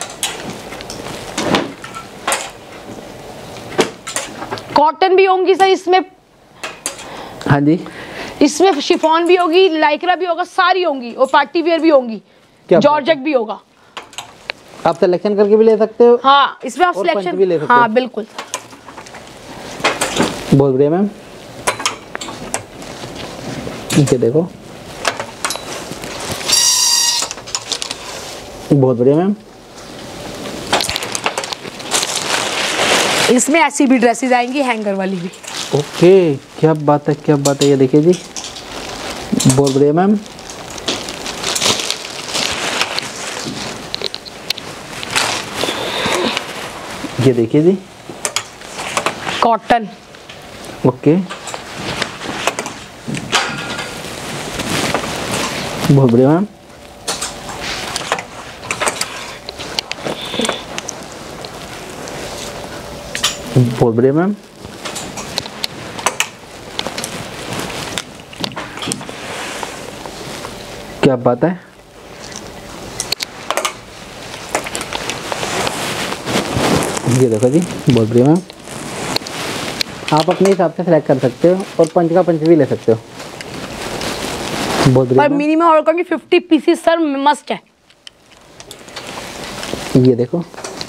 कॉटन भी होंगी सर इसमें। हाँ जी। इसमें शिफॉन भी होगी, लाइक्रा भी होगा, सारी होंगी। और पार्टी वेयर भी होंगी, जॉर्जेट भी होगा। आप सिलेक्शन करके भी ले सकते हो। हाँ, इसमें आप सिलेक्शन भी ले सकते हो। हाँ बिल्कुल। बहुत बढ़िया मैम। ये देखो, बहुत बढ़िया मैम। इसमें ऐसी भी ड्रेसेस आएंगी, हैंगर वाली भी। ओके, क्या बात है, क्या बात है। ये देखिए जी, बहुत बढ़िया मैम। ये देखिए जी, कॉटन। ओके, बहुत बढ़िया मैम। बहुत बढ़िया मैम। क्या बात है। ये देखो जी, बहुत बढ़िया मैम। आप अपने हिसाब से सेलेक्ट कर सकते हो और पंच का पंच भी ले सकते हो। बहुत बढ़िया। पर मिनिमम ऑर्डर करके फिफ्टी पीसेस सर मस्ट है। ये देखो,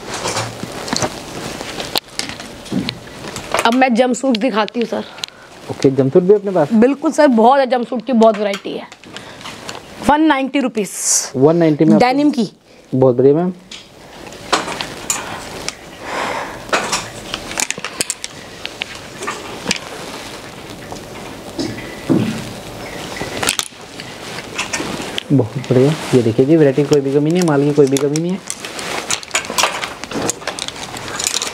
अब मैं जंपसूट दिखाती हूँ सर। ओके, जंपसूट भी अपने पास? बिल्कुल सर, बहुत है जंपसूट की, बहुत वैरायटी है। One ninety rupees, one ninety में डेनिम की। बहुत बढ़िया मैम। बहुत बढ़िया। ये देखिए जी, वैरायटी कोई भी कमी नहीं है, माल की कोई भी कमी नहीं है।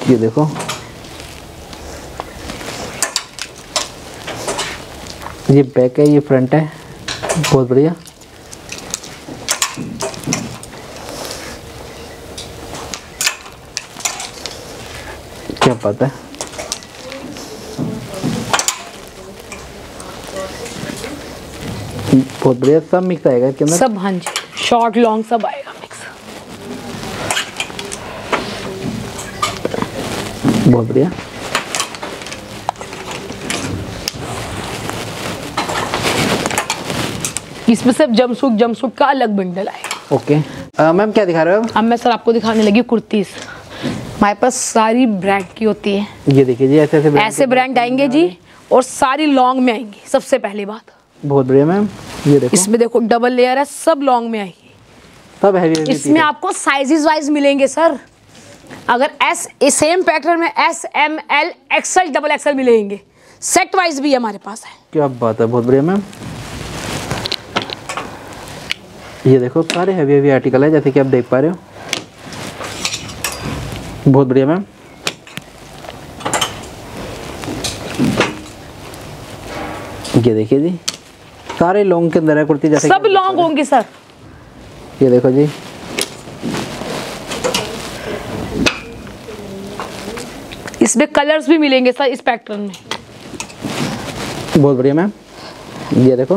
ये देखो, ये बैक है, ये फ्रंट है, बहुत बढ़िया। क्या बात है, बहुत बढ़िया। सब मिक्स आएगा इसके अंदर, सब, हाँ जी, शॉर्ट लॉन्ग सब आएगा मिक्स। बहुत बढ़िया। इसमें सिर्फ जमसूट जमसूट का अलग बंडल आएगा। ओके मैम, क्या दिखा रहे हो? अब मैं सर आपको दिखाने लगी कुर्तीज। हमारे पास सारी ब्रांड की होती है। ये देखिए जी, ऐसे ऐसे ब्रांड ऐसे ब्रांड आएंगे जी, और सारी लॉन्ग में आएंगी। सबसे पहली बात, बहुत बढ़िया मैम। ये देखो, इसमें देखो डबल लेयर है, सब लॉन्ग में आएगी, सब हैवी हैवी। इसमें आपको साइजेस वाइज मिलेंगे सर। अगर एस सेम पैटर्न में S M L XL double XL मिलेंगे, सेट वाइज भी हमारे पास है। क्या बात है, बहुत बढ़िया मैम। ये देखो, सारे हैवी हैवी आर्टिकल है, जैसे कि आप देख पा रहे हो। बहुत बढ़िया मैम। ये देखिए जी, सारे लॉन्ग के अंदर है कुर्ती, जैसे सब लॉन्ग होंगी सर। ये देखो जी, इसमें कलर्स भी मिलेंगे सर इस पैटर्न में। बहुत बढ़िया मैम। ये देखो,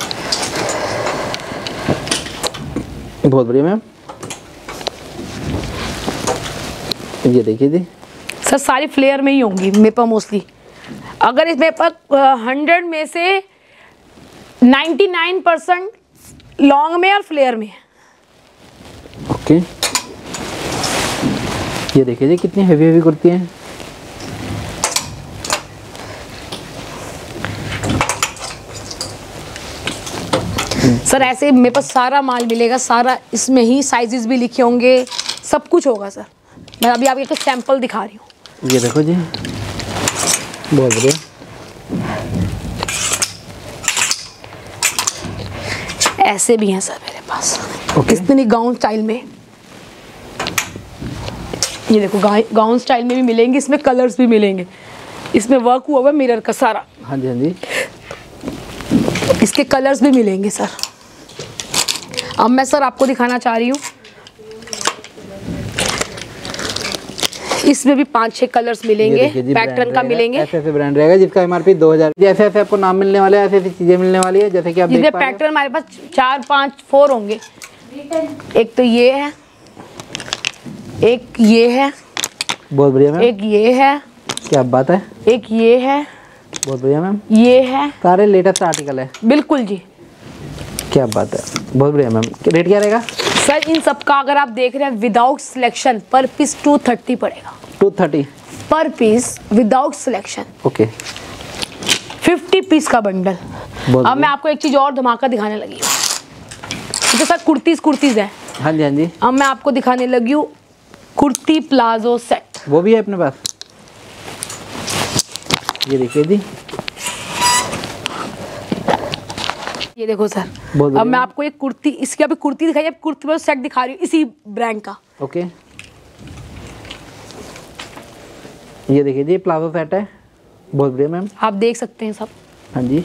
बहुत बढ़िया मैम। ये देखिए जी, सर सारी फ्लेयर में ही होंगी मेरे पास मोस्टली। अगर इसमें पर हंड्रेड में से नाइन्टी नाइन परसेंट लॉन्ग में और फ्लेयर में है। ओके, ये देखिए जी, कितनी हैवी हैवी कुर्ती हैं। सर ऐसे मेरे पास सारा माल मिलेगा, सारा इसमें ही साइजेस भी लिखे होंगे, सब कुछ होगा सर। मैं अभी आपको एक सैंपल दिखा रही हूँ। ये देखो जी, बहुत बढ़िया। ऐसे भी हैं सर मेरे पास, Okay. कितनी गाउन स्टाइल में। ये देखो गाउन स्टाइल में भी मिलेंगे, इसमें कलर्स भी मिलेंगे, इसमें वर्क हुआ हुआ मिरर का सारा। हाँ जी, हाँ जी। इसके कलर्स भी मिलेंगे सर। अब मैं सर आपको दिखाना चाह रही हूँ, इसमें भी पांच छह कलर्स मिलेंगे, पैटर्न का मिलेंगे। ऐसे ऐसे ब्रांड रहेगा जिसका एमआरपी दो हज़ार। जैसे ऐसे आपको नाम मिलने वाले हैं, ऐसे ऐसी चीजें मिलने वाली है, जैसे कि आप देख पा रहे हैं। पैटर्न हमारे पास चार पांच फोर होंगे। एक तो ये है, एक ये है, बहुत बढ़िया मैम। एक ये है, क्या बात है, एक ये है, बहुत बढ़िया मैम। ये है, सारे लेटेस्ट आर्टिकल है। बिल्कुल जी। क्या बात है, बहुत बढ़िया मैम। रेट क्या रहेगा सर इन सब का अगर आप देख रहे हैं without selection per piece two thirty पड़ेगा। Two thirty per piece without selection. Okay, fifty piece का बंडल। अब मैं आपको एक चीज और धमाका दिखाने लगी हूँ, क्योंकि सर कुर्तीज कुर्तीज है। हाँ जी, हाँ जी। अब मैं आपको दिखाने लगी हूँ कुर्ती प्लाजो सेट। वो भी है अपने पास। ये देखिए जी, ये देखो सर। बहुत अब मैं आपको एक कुर्ती, इसकी अभी कुर्ती दिखाई, अब कुर्ती प्लाजो सेट दिखा रही हूँ इसी ब्रांड का। ओके, ये देखिए जी, प्लाजो सेट है, बहुत बढ़िया मैम। आप देख सकते हैं सब। हाँ जी,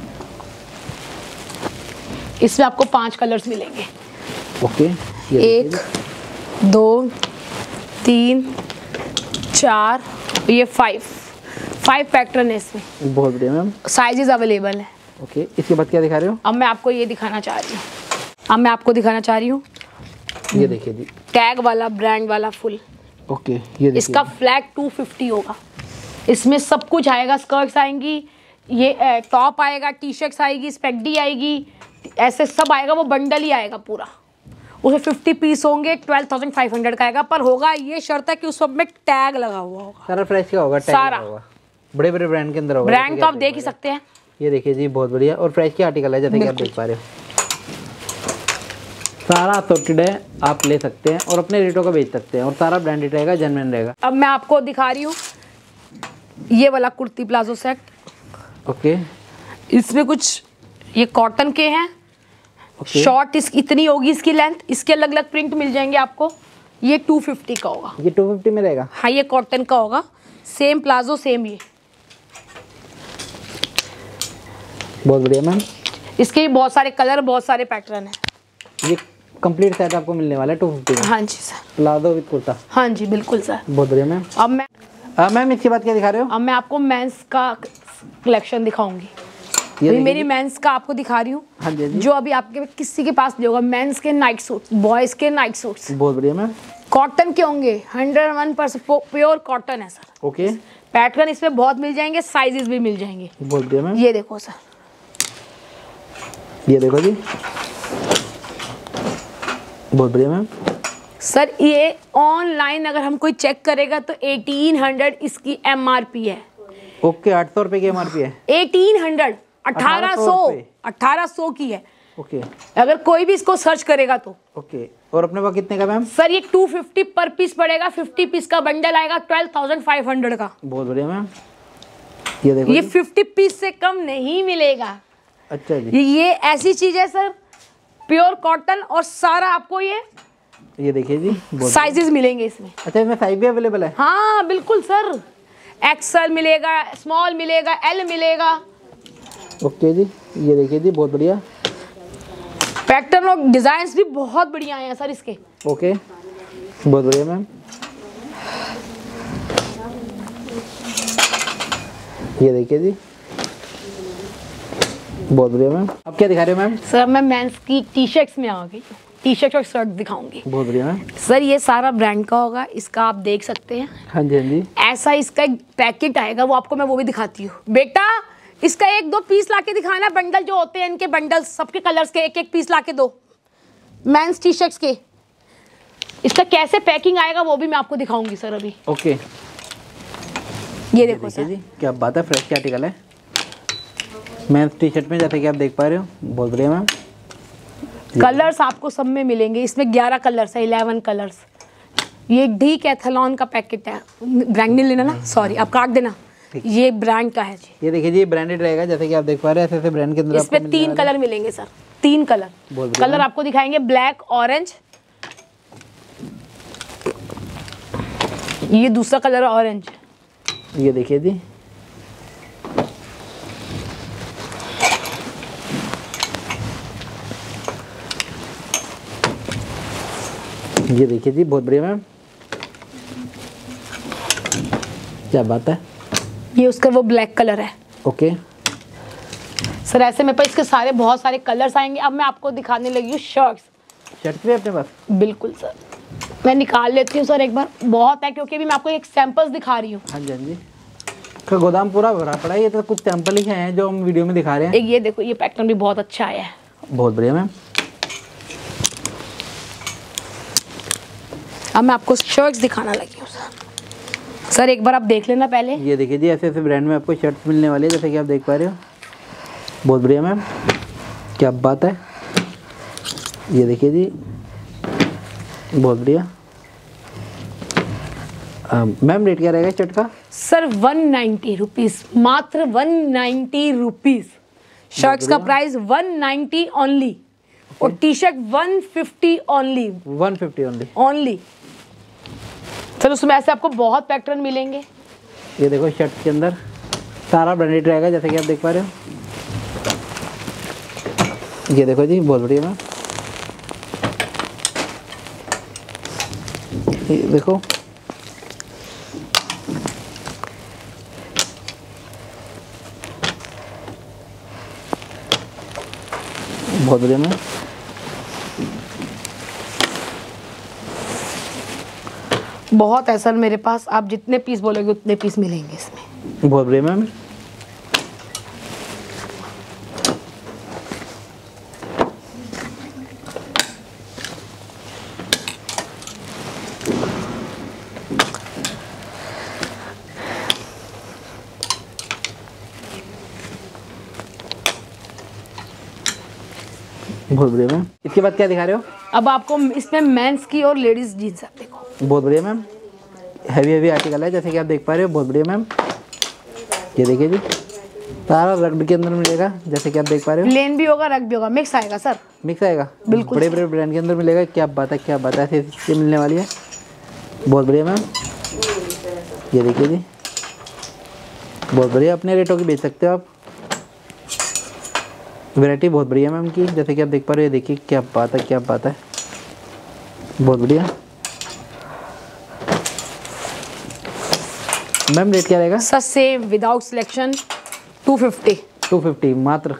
इसमें आपको पांच कलर्स मिलेंगे। ओके, ये एक, दो, तीन, चार, ये फाइव फाइव पैटर्न है इसमें। बहुत बढ़िया मैम। साइजेस अवेलेबल है। ओके, इसके बाद क्या दिखा रहे हो? अब मैं आपको ये दिखाना चाह रही हूँ, अब मैं आपको दिखाना चाह रही हूँ ये देखिए जी, टैग वाला ब्रांड वाला फुल। ओके, ये देखिए, इसका फ्लैट टू फिफ्टी होगा। इसमें सब कुछ आएगा, स्कर्ट्स आएंगी, ये टॉप आएगा, टी शर्ट्स आएगी, स्पेगडी आएगी, ऐसे सब आएगा, वो बंडल ही आएगा पूरा। उसमें फिफ्टी पीस होंगे, ट्वेल्व थाउजेंड फाइव हंड्रेड का आएगा, पर होगा ये शर्त है कि उस सब में टैग लगा हुआ होगा। सारा फ्रेश का होगा, टैग सारा होगा, बड़े बड़े ब्रांड के अंदर होगा। ब्रांड तो आप देख ही सकते हैं। ये देखिए जी, बहुत बढ़िया, और फ्रेश के आर्टिकल है, जैसे कि आप देख पा रहे हो। सारा असॉर्टेड है, आप ले सकते हैं और अपने रेटों का बेच सकते हैं, और सारा ब्रांडेड रहेगा, जेन्युइन रहेगा। अब मैं आपको दिखा रही हूँ ये वाला कुर्ती प्लाजो सेट। ओके, इसमें कुछ ये कॉटन के हैं। ओके, शॉर्ट इस इतनी होगी इसकी लेंथ, इसके अलग अलग प्रिंट मिल जाएंगे आपको। ये टू फिफ्टी का होगा। ये टू फिफ्टी में रहेगा। हाँ ये कॉटन का होगा, सेम प्लाजो सेम ये। बहुत बढ़िया मैम। इसके भी बहुत सारे कलर, बहुत सारे पैटर्न है। ये कंप्लीट सेट आपको मिलने वाला है टू फिफ्टी में। हाँ जी सर। Palazzo with kurta. हाँ जी बिल्कुल सर। बहुत बढ़िया मैम। अब मैं आ, मैम इसके बाद क्या दिखा रहे हो? अब मैं आपको मेंस का कलेक्शन दिखाऊंगी। ये अभी मेरी मेंस का आपको दिखा रही हूँ। हाँ जी, हाँ जी। जो अभी आपके किसी के पास नहीं होगा, मेंस के नाइट सूट्स, बॉयज के नाइट सूट्स, बहुत बढ़िया मैम। कॉटन के होंगे, hundred one percent pure cotton है सर। ओके। पैटर्न इसमें बहुत मिल जाएंगे, साइजेस भी मिल जाएंगे। बहुत बढ़िया मैम। ये देखो सर, ये देखो जी, बहुत बढ़िया मैम। सर ये ऑनलाइन अगर हम कोई चेक करेगा तो अठारह सौ इसकी एमआरपी है। ओके, आठ सौ रुपए की एमआरपी है। अठारह सौ, अठारह सौ, अठारह सौ की है। ओके। अगर कोई भी इसको सर्च करेगा तो। ओके, और अपने पास कितने का मैम? सर ये टू फिफ्टी पर पीस पड़ेगा, फिफ्टी पीस का बंडल आएगा ट्वेल्व थाउजेंड फाइव हंड्रेड का। बहुत बढ़िया मैम। ये देखो ये जी। फिफ्टी पीस से कम नहीं मिलेगा। अच्छा जी। ये, ये ऐसी चीज है सर, प्योर कॉटन, और सारा आपको ये ये देखिए जी, बहुत साइजेस मिलेंगे इसमें। अच्छा, इसमें साइज भी अवेलेबल है? हाँ बिल्कुल सर, एक्सएल मिलेगा, स्मॉल मिलेगा, एल मिलेगा। ओके जी, ये देखिए जी, बहुत बढ़िया। पैटर्न और डिजाइन भी बहुत बढ़िया हैं सर इसके। ओके, बहुत बढ़िया मैम। ये देखिए जी, बहुत बढ़िया मैम। अब क्या दिखा रहे हो मैम? सर मैं मेंस की टी शर्ट्स में आ गई, टी शर्ट और शर्ट दिखाऊंगी। बहुत बढ़िया मैम। सर ये सारा ब्रांड का होगा, इसका आप देख सकते हैं। हाँ जी, हाँ जी। ऐसा इसका एक पैकेट आएगा, वो आपको मैं वो भी दिखाती हूँ। बेटा इसका एक दो पीस लाके दिखाना, बंडल जो होते हैं इनके बंडल, सबके कलर्स के एक एक पीस लाके दो, मेंस टी शर्ट्स के। इसका कैसे पैकिंग आएगा वो भी मैं आपको दिखाऊंगी सर अभी। ओके, ये देखो सर जी, क्या बात है, फ्रेश आर्टिकल है मेंस टी शर्ट में, जैसे कि आप देख पा रहे हो। बहुत बढ़िया मैम। कलर्स आपको सब में मिलेंगे, इसमें ग्यारह कलर्स है, इलेवन कलर्स। ये डी कैथलॉन का पैकेट है, ब्रांड नहीं लेना ना, सॉरी आप काट देना, ये ब्रांड का है जी। ये देखिए जी, ब्रांडेड रहेगा, जैसे कि आप देख पा रहे हैं। ऐसे ऐसे ब्रांड के अंदर इसमें तीन कलर मिलेंगे सर, तीन कलर। कलर आपको दिखाएंगे, ब्लैक, ऑरेंज, ये दूसरा कलर ऑरेंज। ये देखिए जी, ये देखिए जी, बहुत बढ़िया मैम, क्या बात है। ये उसका वो ब्लैक कलर है। ओके सर ऐसे मेरे पास इसके सारे बहुत सारे कलर्स आएंगे। अब मैं आपको दिखाने लगी हूँ शर्ट्स। शर्ट भी अपने पास? बिल्कुल सर, मैं निकाल लेती हूँ सर एक बार, बहुत है क्योंकि अभी मैं आपको एक सैंपल्स दिखा रही हूँ। हाँ जी, हाँ जी। का गोदाम पूरा भरा पड़ा है, ये तो कुछ सैंपल ही हैं जो हम वीडियो में दिखा रहे हैं। एक ये देखो, ये पैटर्न भी बहुत अच्छा आया है। बहुत बढ़िया मैम। अब मैं आपको शर्ट्स दिखाना लगी हूँ सर। सर एक बार आप देख लेना पहले। ये देखिए जी, ऐसे ऐसे ब्रांड में आपको शर्ट्स मिलने वाली है, जैसे कि आप देख पा रहे हो। बहुत बढ़िया मैम, क्या बात है। ये देखिए जी, बहुत बढ़िया। मैम रेट क्या रहेगा शर्ट का? सर वन नाइन्टी रुपीज, मात्र वन नाइन्टी रुपीज। शर्ट्स का प्राइस वन नाइन्टी ओनली, और T shirt one fifty only. One fifty only only sir, उसमें ऐसे आपको बहुत पैटर्न मिलेंगे। ये देखो, शर्ट के अंदर सारा ब्रांडेड रहेगा, जैसे कि आप देख पा रहे हो। ये देखो जी, बहुत बढ़िया मैम। ये देखो, बहुत बढ़िया मैम। बहुत है सर मेरे पास, आप जितने पीस बोलोगे उतने पीस मिलेंगे इसमें। बहुत बढ़िया मैम। बहुत बढ़िया मैम। इसके बाद क्या दिखा रहे हो? अब आपको इसमें मेंस की और लेडीज जीन्स है, देखो। बहुत बढ़िया मैम, हैवी हैवी आर्टिकल है, जैसे कि आप देख पा रहे हो। बहुत बढ़िया मैम। ये देखिए जी, सारा रग्ड के अंदर मिलेगा, जैसे कि आप देख पा रहे हो। प्लेन भी होगा, रग भी होगा, मिक्स आएगा सर। मिक्स आएगा, बिल्कुल बड़े बड़े ब्रांड के अंदर मिलेगा। क्या बात है, क्या बात है, ऐसे मिलने वाली है। बहुत बढ़िया मैम, ये देखिए जी, बहुत बढ़िया, अपने रेटों की बेच सकते हो आप। वैरायटी बहुत बढ़िया मैम की, जैसे कि आप देख पा रहे हो। ये देखिए क्या बात है, क्या बात है, बहुत बढ़िया। मैम रेट क्या रहेगा? Sir same without selection two fifty. Two fifty मात्र।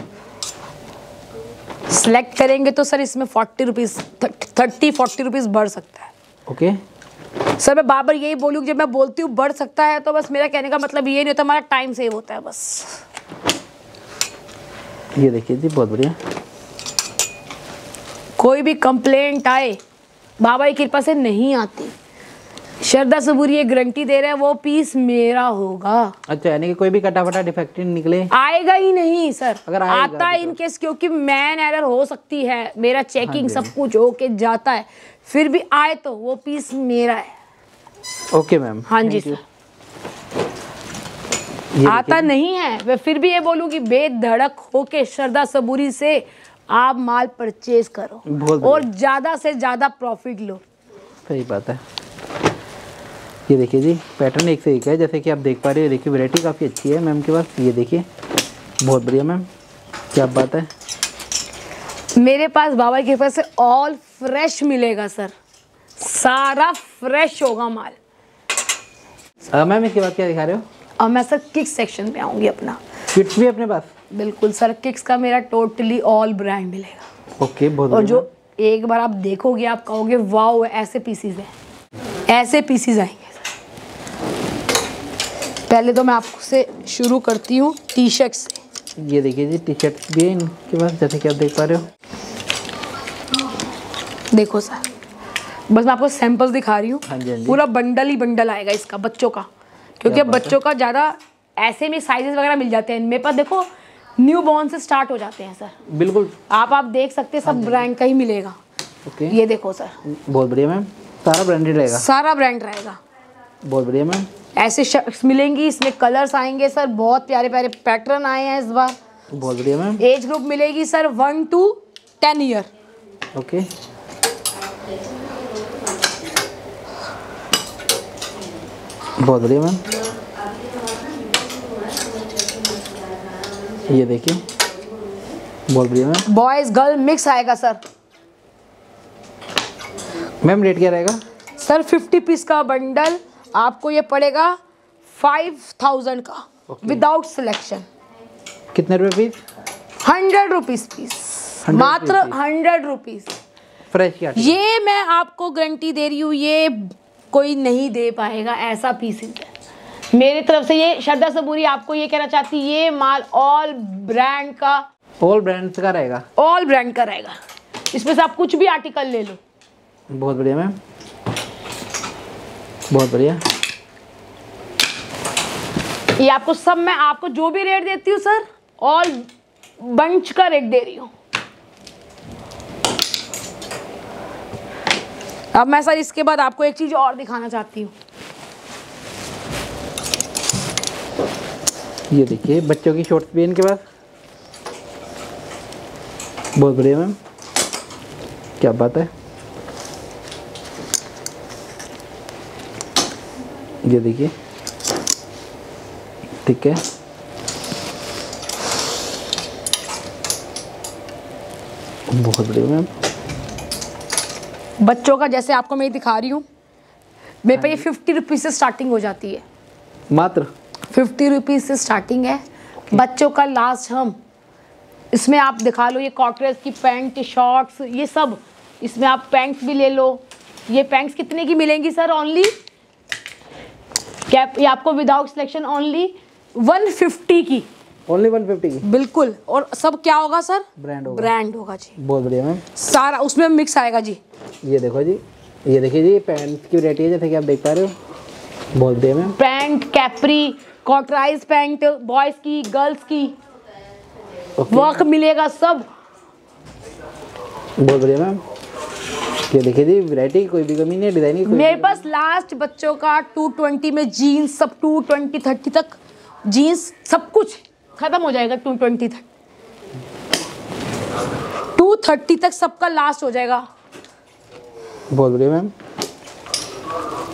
सिलेक्ट करेंगे तो सर इसमें forty rupees thirty forty rupees बढ़ सकता है। ओके सर मैं बार बार यही बोलूँ, जब मैं बोलती हूँ बढ़ सकता है तो बस मेरा कहने का मतलब ये नहीं होता, हमारा टाइम सेव होता है बस। ये देखिए जी, बहुत बढ़िया। कोई भी कंप्लेंट आए बाबा की कृपा से नहीं आती। श्रद्धा सबूरी ये गारंटी दे रहे हैं वो पीस मेरा होगा। अच्छा, यानी कि कोई भी कटा फटा डिफेक्टिव निकले आएगा ही नहीं सर। अगर आता है इन केस, क्योंकि मैन एरर हो सकती है, मेरा चेकिंग सब कुछ होके जाता है, फिर भी आए तो वो पीस मेरा है। ओके मैम, हाँ जी सर। आता नहीं है मैं फिर भी ये बोलूँगी बेधड़क होके श्रद्धा सबूरी से आप माल परचेज करो और ज्यादा से ज्यादा प्रॉफिट लो। सही बात है। ये देखिए जी, पैटर्न एक से एक है, जैसे कि आप देख पा रहे हो। देखिए वैरायटी काफ़ी अच्छी है मैम के पास। ये देखिए बहुत बढ़िया मैम, क्या बात है। मेरे पास बाबा की कृपा से ऑल फ्रेश मिलेगा सर, सारा फ्रेश होगा माल। मैम इसके बाद क्या दिखा रहे हो? अब मैं सर किक्स सेक्शन में आऊँगी अपना। किट्स भी अपने पास? बिल्कुल सर, किक्स का मेरा टोटली ऑल ब्रांड मिलेगा। ओके, बहुत और जो एक बार आप देखोगे आप कहोगे वाओ, ऐसे पीसीज हैं, ऐसे पीसीज आएंगे। पहले तो मैं आपसे शुरू करती हूँ टी शर्ट से। ये देखिए जी, टी शर्ट भी है इनके पास, जैसे कि आप देख पा रहे हो। देखो सर, बस मैं आपको सैंपल्स दिखा रही हूँ। हाँ जी, हाँ जी। पूरा बंडल ही बंडल आएगा इसका बच्चों का, क्योंकि अब बच्चों का ज़्यादा ऐसे में साइजेस वगैरह मिल जाते हैं। मेरे पास देखो न्यू बॉर्न से स्टार्ट हो जाते हैं सर। बिल्कुल, आप आप देख सकते हैं, सब ब्रांड का ही मिलेगा। ओके, ये देखो सर, बहुत बढ़िया मैम, सारा ब्रांडेड रहेगा। सारा ब्रांड रहेगा। बहुत बढ़िया मैम, ऐसे शर्ट्स मिलेंगी, इसमें कलर्स आएंगे सर, बहुत प्यारे प्यारे पैटर्न आए हैं इस बार। बहुत बढ़िया मैम। एज ग्रुप मिलेगी sir one to ten year. Okay, बहुत बढ़िया मैम। ये देखिए बहुत बढ़िया मैम। बॉयज गर्ल मिक्स आएगा सर। मैम रेट क्या रहेगा? सर फिफ्टी पीस का बंडल आपको ये पड़ेगा फाइव थाउजेंड का, विदाउट सिलेक्शन। कितने रुपए पीस? हंड्रेड रुपीज पीस, मात्र हंड्रेड रुपीज। फ्रेश क्या? ये मैं आपको गारंटी दे रही हूँ, ये कोई नहीं दे पाएगा ऐसा पीस है। मेरी तरफ से ये श्रद्धा सबूरी आपको ये कहना चाहती, ये माल ऑल ब्रांड का, ऑल ब्रांड्स का रहेगा, ऑल ब्रांड का रहेगा। इसमें से आप कुछ भी आर्टिकल ले लो। बहुत बढ़िया मैम, बहुत बढ़िया। ये आपको सब, मैं आपको जो भी रेट देती हूँ सर, ऑल बंच का रेट दे रही हूँ। अब मैं सर इसके बाद आपको एक चीज और दिखाना चाहती हूँ। ये देखिए बच्चों की शॉर्ट्स भी है इनके पास। बहुत बढ़िया मैम, क्या बात है। ये देखिए, ठीक है, बहुत बढ़िया मैम। बच्चों का जैसे आपको मैं दिखा रही हूँ, मेरे पे ये फिफ्टी रुपीज से स्टार्टिंग हो जाती है। मात्र फिफ्टी रुपीज से स्टार्टिंग है बच्चों का। लास्ट हम इसमें आप दिखा लो, ये कॉटरेज की पैंट शॉर्ट्स, ये सब इसमें आप पैंट्स भी ले लो। ये पैंट्स कितने की मिलेंगी सर? ओनली कैप, ये आपको without selection only one fifty की। ओनली वन फिफ्टी की, बिल्कुल। और सब क्या होगा सर? ब्रांड होगा। ब्रांड होगा जी, बहुत बढ़िया मैम। सारा उसमें मिक्स आएगा जी। ये देखो जी, ये देखिए जी, पैंट की वैरायटी है जैसे कि आप देख पा रहे हो। बहुत बढ़िया मैम। पैंट, कैपरी, कॉटराइज पैंट, बॉयज की, गर्ल्स की, वर्क मिलेगा सब। बहुत बढ़िया मैम। ये देखिए जी, वैरायटी की कोई भी कमी नहीं है, डिजाइन की। मेरे पास लास्ट बच्चों का टू ट्वेंटी में जीन्स, सब टू ट्वेंटी थर्टी तक जीन्स सब कुछ खत्म हो जाएगा। टू ट्वेंटी तक, टू थर्टी तक सबका लास्ट हो जाएगा। बहुत बढ़िया मैम।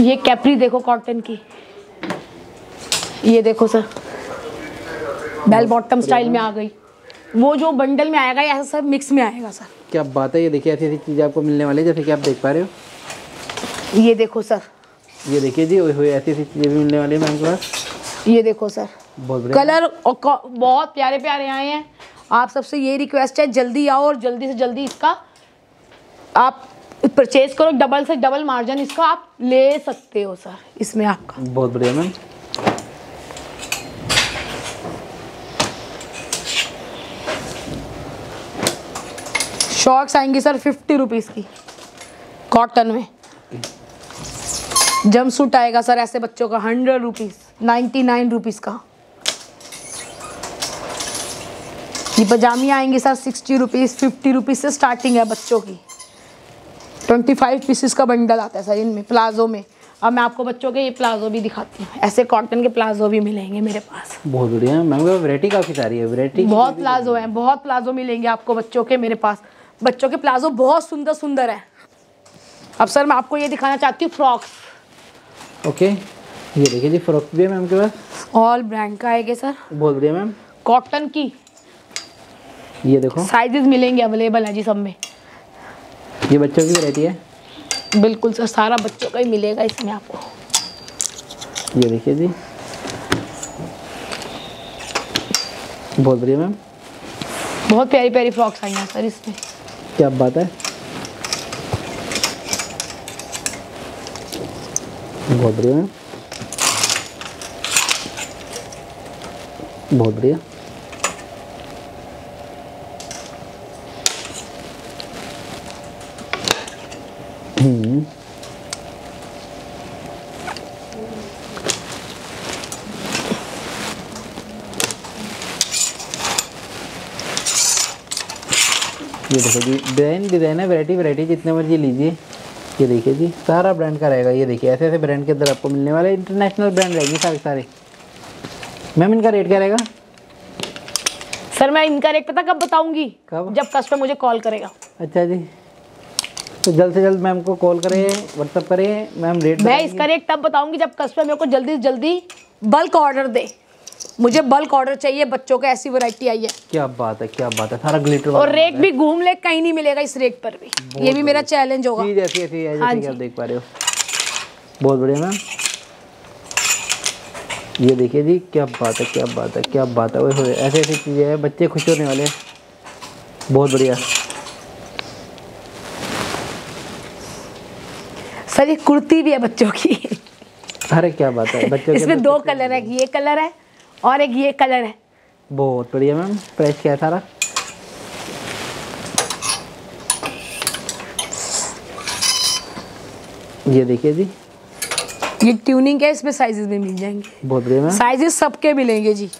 ये कैप्री देखो कॉटन की, ये देखो सर बेल बॉटम स्टाइल में आ गई। वो जो बंडल में आएगा ऐसा सब मिक्स में आएगा सर। क्या बात है, ये देखिए ऐसी ऐसी चीज़ें आपको मिलने वाली है जैसे कि आप देख पा रहे हो। ये देखो सर, ये देखिए जी, ओए होए ऐसी ऐसी चीज़ें भी मिलने वाली है मैम के पास। ये देखो सर, बहुत बढ़िया कलर और क- बहुत प्यारे प्यारे आए हैं। आप सबसे ये रिक्वेस्ट है जल्दी आओ और जल्दी से जल्दी इसका आप परचेज करो। डबल से डबल मार्जिन इसका आप ले सकते हो सर इसमें आपका। बहुत बढ़िया मैम। शॉर्ट्स आएंगी सर फिफ्टी रुपीज़ की कॉटन में। जम सूट आएगा सर ऐसे बच्चों का hundred rupees, ninety nine rupees का। ये पजामी आएंगे sir sixty rupees, fifty rupees से स्टार्टिंग है बच्चों की। ट्वेंटी फाइव पीसेस का बंडल आता है सर इनमें प्लाजो में। अब मैं आपको बच्चों के ये प्लाजो भी दिखाती हूँ। ऐसे कॉटन के प्लाजो भी मिलेंगे मेरे पास। बहुत बढ़िया मैम, वैरायटी काफ़ी सारी है। वैरायटी बहुत प्लाजो हैं, बहुत प्लाजो मिलेंगे आपको बच्चों के मेरे पास। बच्चों के प्लाजो बहुत सुंदर सुंदर है। अब सर मैं आपको ये दिखाना चाहती हूँ फ्रॉक्स। ओके, ये देखिए जी फ्रॉक भी है मैम के पास। ऑल ब्रांड का आएगा सर, बहुत बढ़िया मैम। कॉटन की। ये देखो, साइजेस मिलेंगे, अवेलेबल है जी सब में। ये बच्चों की वैरायटी है। बिल्कुल सर, सारा बच्चों का ही मिलेगा इसमें आपको। ये देखिए जी, बहुत बढ़िया मैम। बहुत प्यारी प्यारी फ्रॉक्स आई हैं सर इसमें। क्या बात है, बहुत बढ़िया मैम, बहुत बढ़िया। हम्म ये देखो जी, डिज़ाइन डिज़ाइन है, वैरायटी वैरायटी जितने मर्जी लीजिए। ये देखिए जी, सारा ब्रांड का रहेगा। ये देखिए ऐसे ऐसे ब्रांड के अंदर आपको मिलने वाले इंटरनेशनल ब्रांड रहेंगे सारे सारे। मैम इनका रेट क्या रहेगा? सर मैं इनका रेट पता कब बताऊंगी? कब? जब कस्टमर मुझे कॉल करेगा। अच्छा जी, तो जल्द से जल्द मैम को कॉल करें, व्हाट्सअप करें, मैम रेट मैं इसका रेट तब बताऊंगी जब कस्टमर मेरे को जल्दी से जल्दी बल्क ऑर्डर दे। मुझे बल्क ऑर्डर चाहिए बच्चों का, ऐसी वैरायटी आई है। क्या बात है, क्या बात है, सारा ग्लिटर और रेट भी घूम ले, कहीं नहीं मिलेगा इस रेट पर भी। ये भी मेरा चैलेंज होगा। चीज ऐसी ऐसी है हाँ जैसे कि आप जी। देख पा रहे हो। बहुत बढ़िया मैम। ये देखिए जी, क्या बात है, क्या बात है, क्या बात है। ओए ऐसे ऐसी चीज़ें हैं, बच्चे खुश होने वाले हैं। बहुत बढ़िया सर ये कुर्ती भी है बच्चों की। अरे क्या बात है, बच्चों के इसमें अंदर दो कुछ- कलर है, ये कलर है और एक ये कलर है। बहुत बढ़िया मैम। प्राइस क्या है सारा? ये देखिए जी, ये ट्यूनिंग है, इसमें साइजेस भी मिल जाएंगे। बहुत बढ़िया मैम। साइजेस सबके मिलेंगे जी।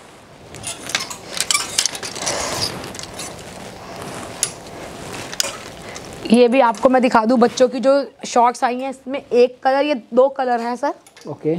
ये भी आपको मैं दिखा दूं, बच्चों की जो शॉर्ट्स आई हैं इसमें एक कलर, ये दो कलर हैं सर। ओके,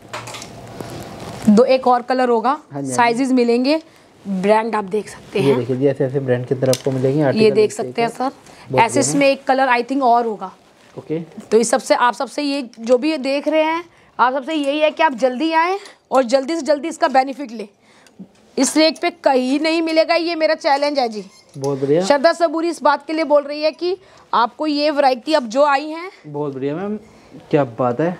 दो एक और कलर होगा। हाँ जी, हाँ जी। साइजेस मिलेंगे, ब्रांड आप देख सकते ये हैं। देखिए जी, ऐसे ऐसे ब्रांड की तरफ आपको मिलेंगे। ये आर्टिकल देख सकते हैं सर। बहुत ऐसे इसमें एक कलर आई थिंक और होगा। ओके, तो इस सबसे आप सबसे ये जो भी ये देख रहे हैं, आप सबसे यही है कि आप जल्दी आएँ और जल्दी से जल्दी इसका बेनिफिट लें। इस रेट पे कहीं नहीं मिलेगा, ये मेरा चैलेंज है जी। बहुत बढ़िया, श्रद्धा सबूरी इस बात के लिए बोल रही है कि आपको ये वैरायटी अब जो आई है, बहुत बढ़िया मैम। क्या बात है,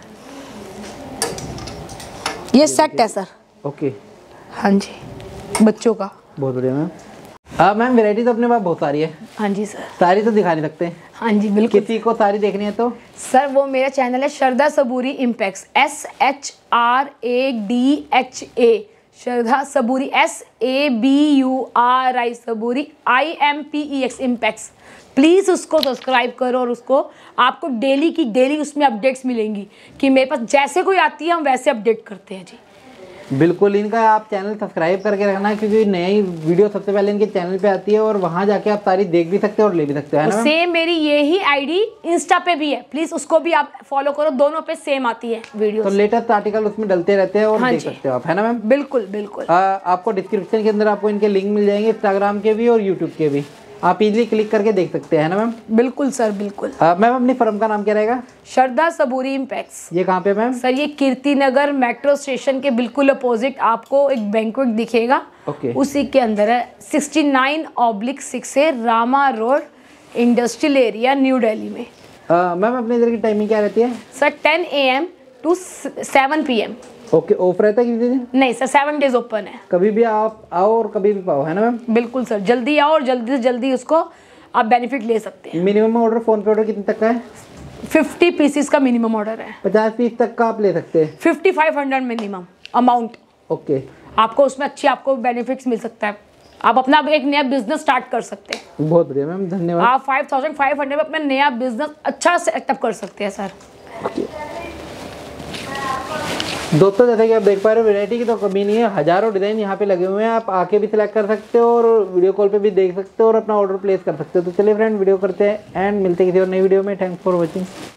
ये सेट है सर। ओके, हाँ जी, बच्चों का। बहुत बढ़िया मैम। हाँ मैम, वैरायटी तो अपने पास बहुत सारी है। हाँ जी सर। सारी तो दिखा नहीं सकते, हाँ जी बिल्कुल। किसी को सारी देखनी है तो सर वो मेरा चैनल है Shraddha Saburi Impex, S H R A D H A, Shraddha Saburi, S A B U R I Saburi, I M P E X Impex. Please उसको सब्सक्राइब करो और उसको आपको डेली की डेली उसमें अपडेट्स मिलेंगी कि मेरे पास जैसे कोई आती है हम वैसे अपडेट करते हैं जी। बिल्कुल, इनका आप चैनल सब्सक्राइब करके रखना, क्योंकि नई वीडियो सबसे पहले इनके चैनल पे आती है और वहाँ जाके आप सारी देख भी सकते हो और ले भी सकते हो, है ना मैम? सेम मेरी यही आईडी इंस्टा पे भी है, प्लीज उसको भी आप फॉलो करो, दोनों पे सेम आती है वीडियो। तो लेटेस्ट आर्टिकल उसमें डलते रहते हैं और हाँ देख जी। सकते हो आप, है ना मैम? बिल्कुल बिल्कुल। आ, आपको डिस्क्रिप्शन के अंदर आपको इनके लिंक मिल जाएंगे, इंस्टाग्राम के भी और यूट्यूब के भी। आप इजीली क्लिक करके देख सकते हैं ना मैम। बिल्कुल सर, बिल्कुल। अ, मैम अपनी फर्म का नाम क्या रहेगा? श्रद्धा सबूरी इम्पैक्स। ये कहाँ पे मैम? सर ये कीर्ति नगर मेट्रो स्टेशन के बिल्कुल अपोजिट आपको एक बैंक्वेट दिखेगा। ओके। उसी के अंदर है, सिक्सटी नाइन ऑब्लिक सिक्स है, Rama Road, industrial area, New Delhi में। अ, मैम अपने इधर की टाइमिंग क्या रहती है? Sir ten A M to seven P M. Okay. Off रहता है किसी दिन? नहीं सर, सेवन डेज ओपन है। कभी भी आप आओ और कभी भी पाओ, है ना मैम? बिल्कुल सर, जल्दी आओ और जल्दी से जल्दी उसको आप बेनिफिट ले सकते हैं। मिनिमम ऑर्डर फोन पे ऑर्डर कितने तक का है? फिफ्टी पीसीस का मिनिमम ऑर्डर है। पचास पीस तक का आप ले सकते हैं? Fifty five hundred minimum amount. Okay. आपको उसमें अच्छी आपको बेनिफिट्स मिल सकता है। आप अपना एक नया बिजनेस स्टार्ट कर सकते हैं। बहुत बढ़िया मैम, धन्यवाद। आप फाइव थाउजेंड फाइव हंड्रेड में अपना नया बिजनेस अच्छा सेटअप कर सकते हैं सर। दोस्तों जैसे कि आप देख पा रहे हो, वैरायटी की तो कमी नहीं है, हजारों डिज़ाइन यहाँ पे लगे हुए हैं। आप आके भी सिलेक्ट कर सकते हो और वीडियो कॉल पे भी देख सकते हो और अपना ऑर्डर प्लेस कर सकते हो। तो चलिए फ्रेंड, वीडियो करते हैं एंड मिलते हैं किसी और नई वीडियो में। Thanks for watching.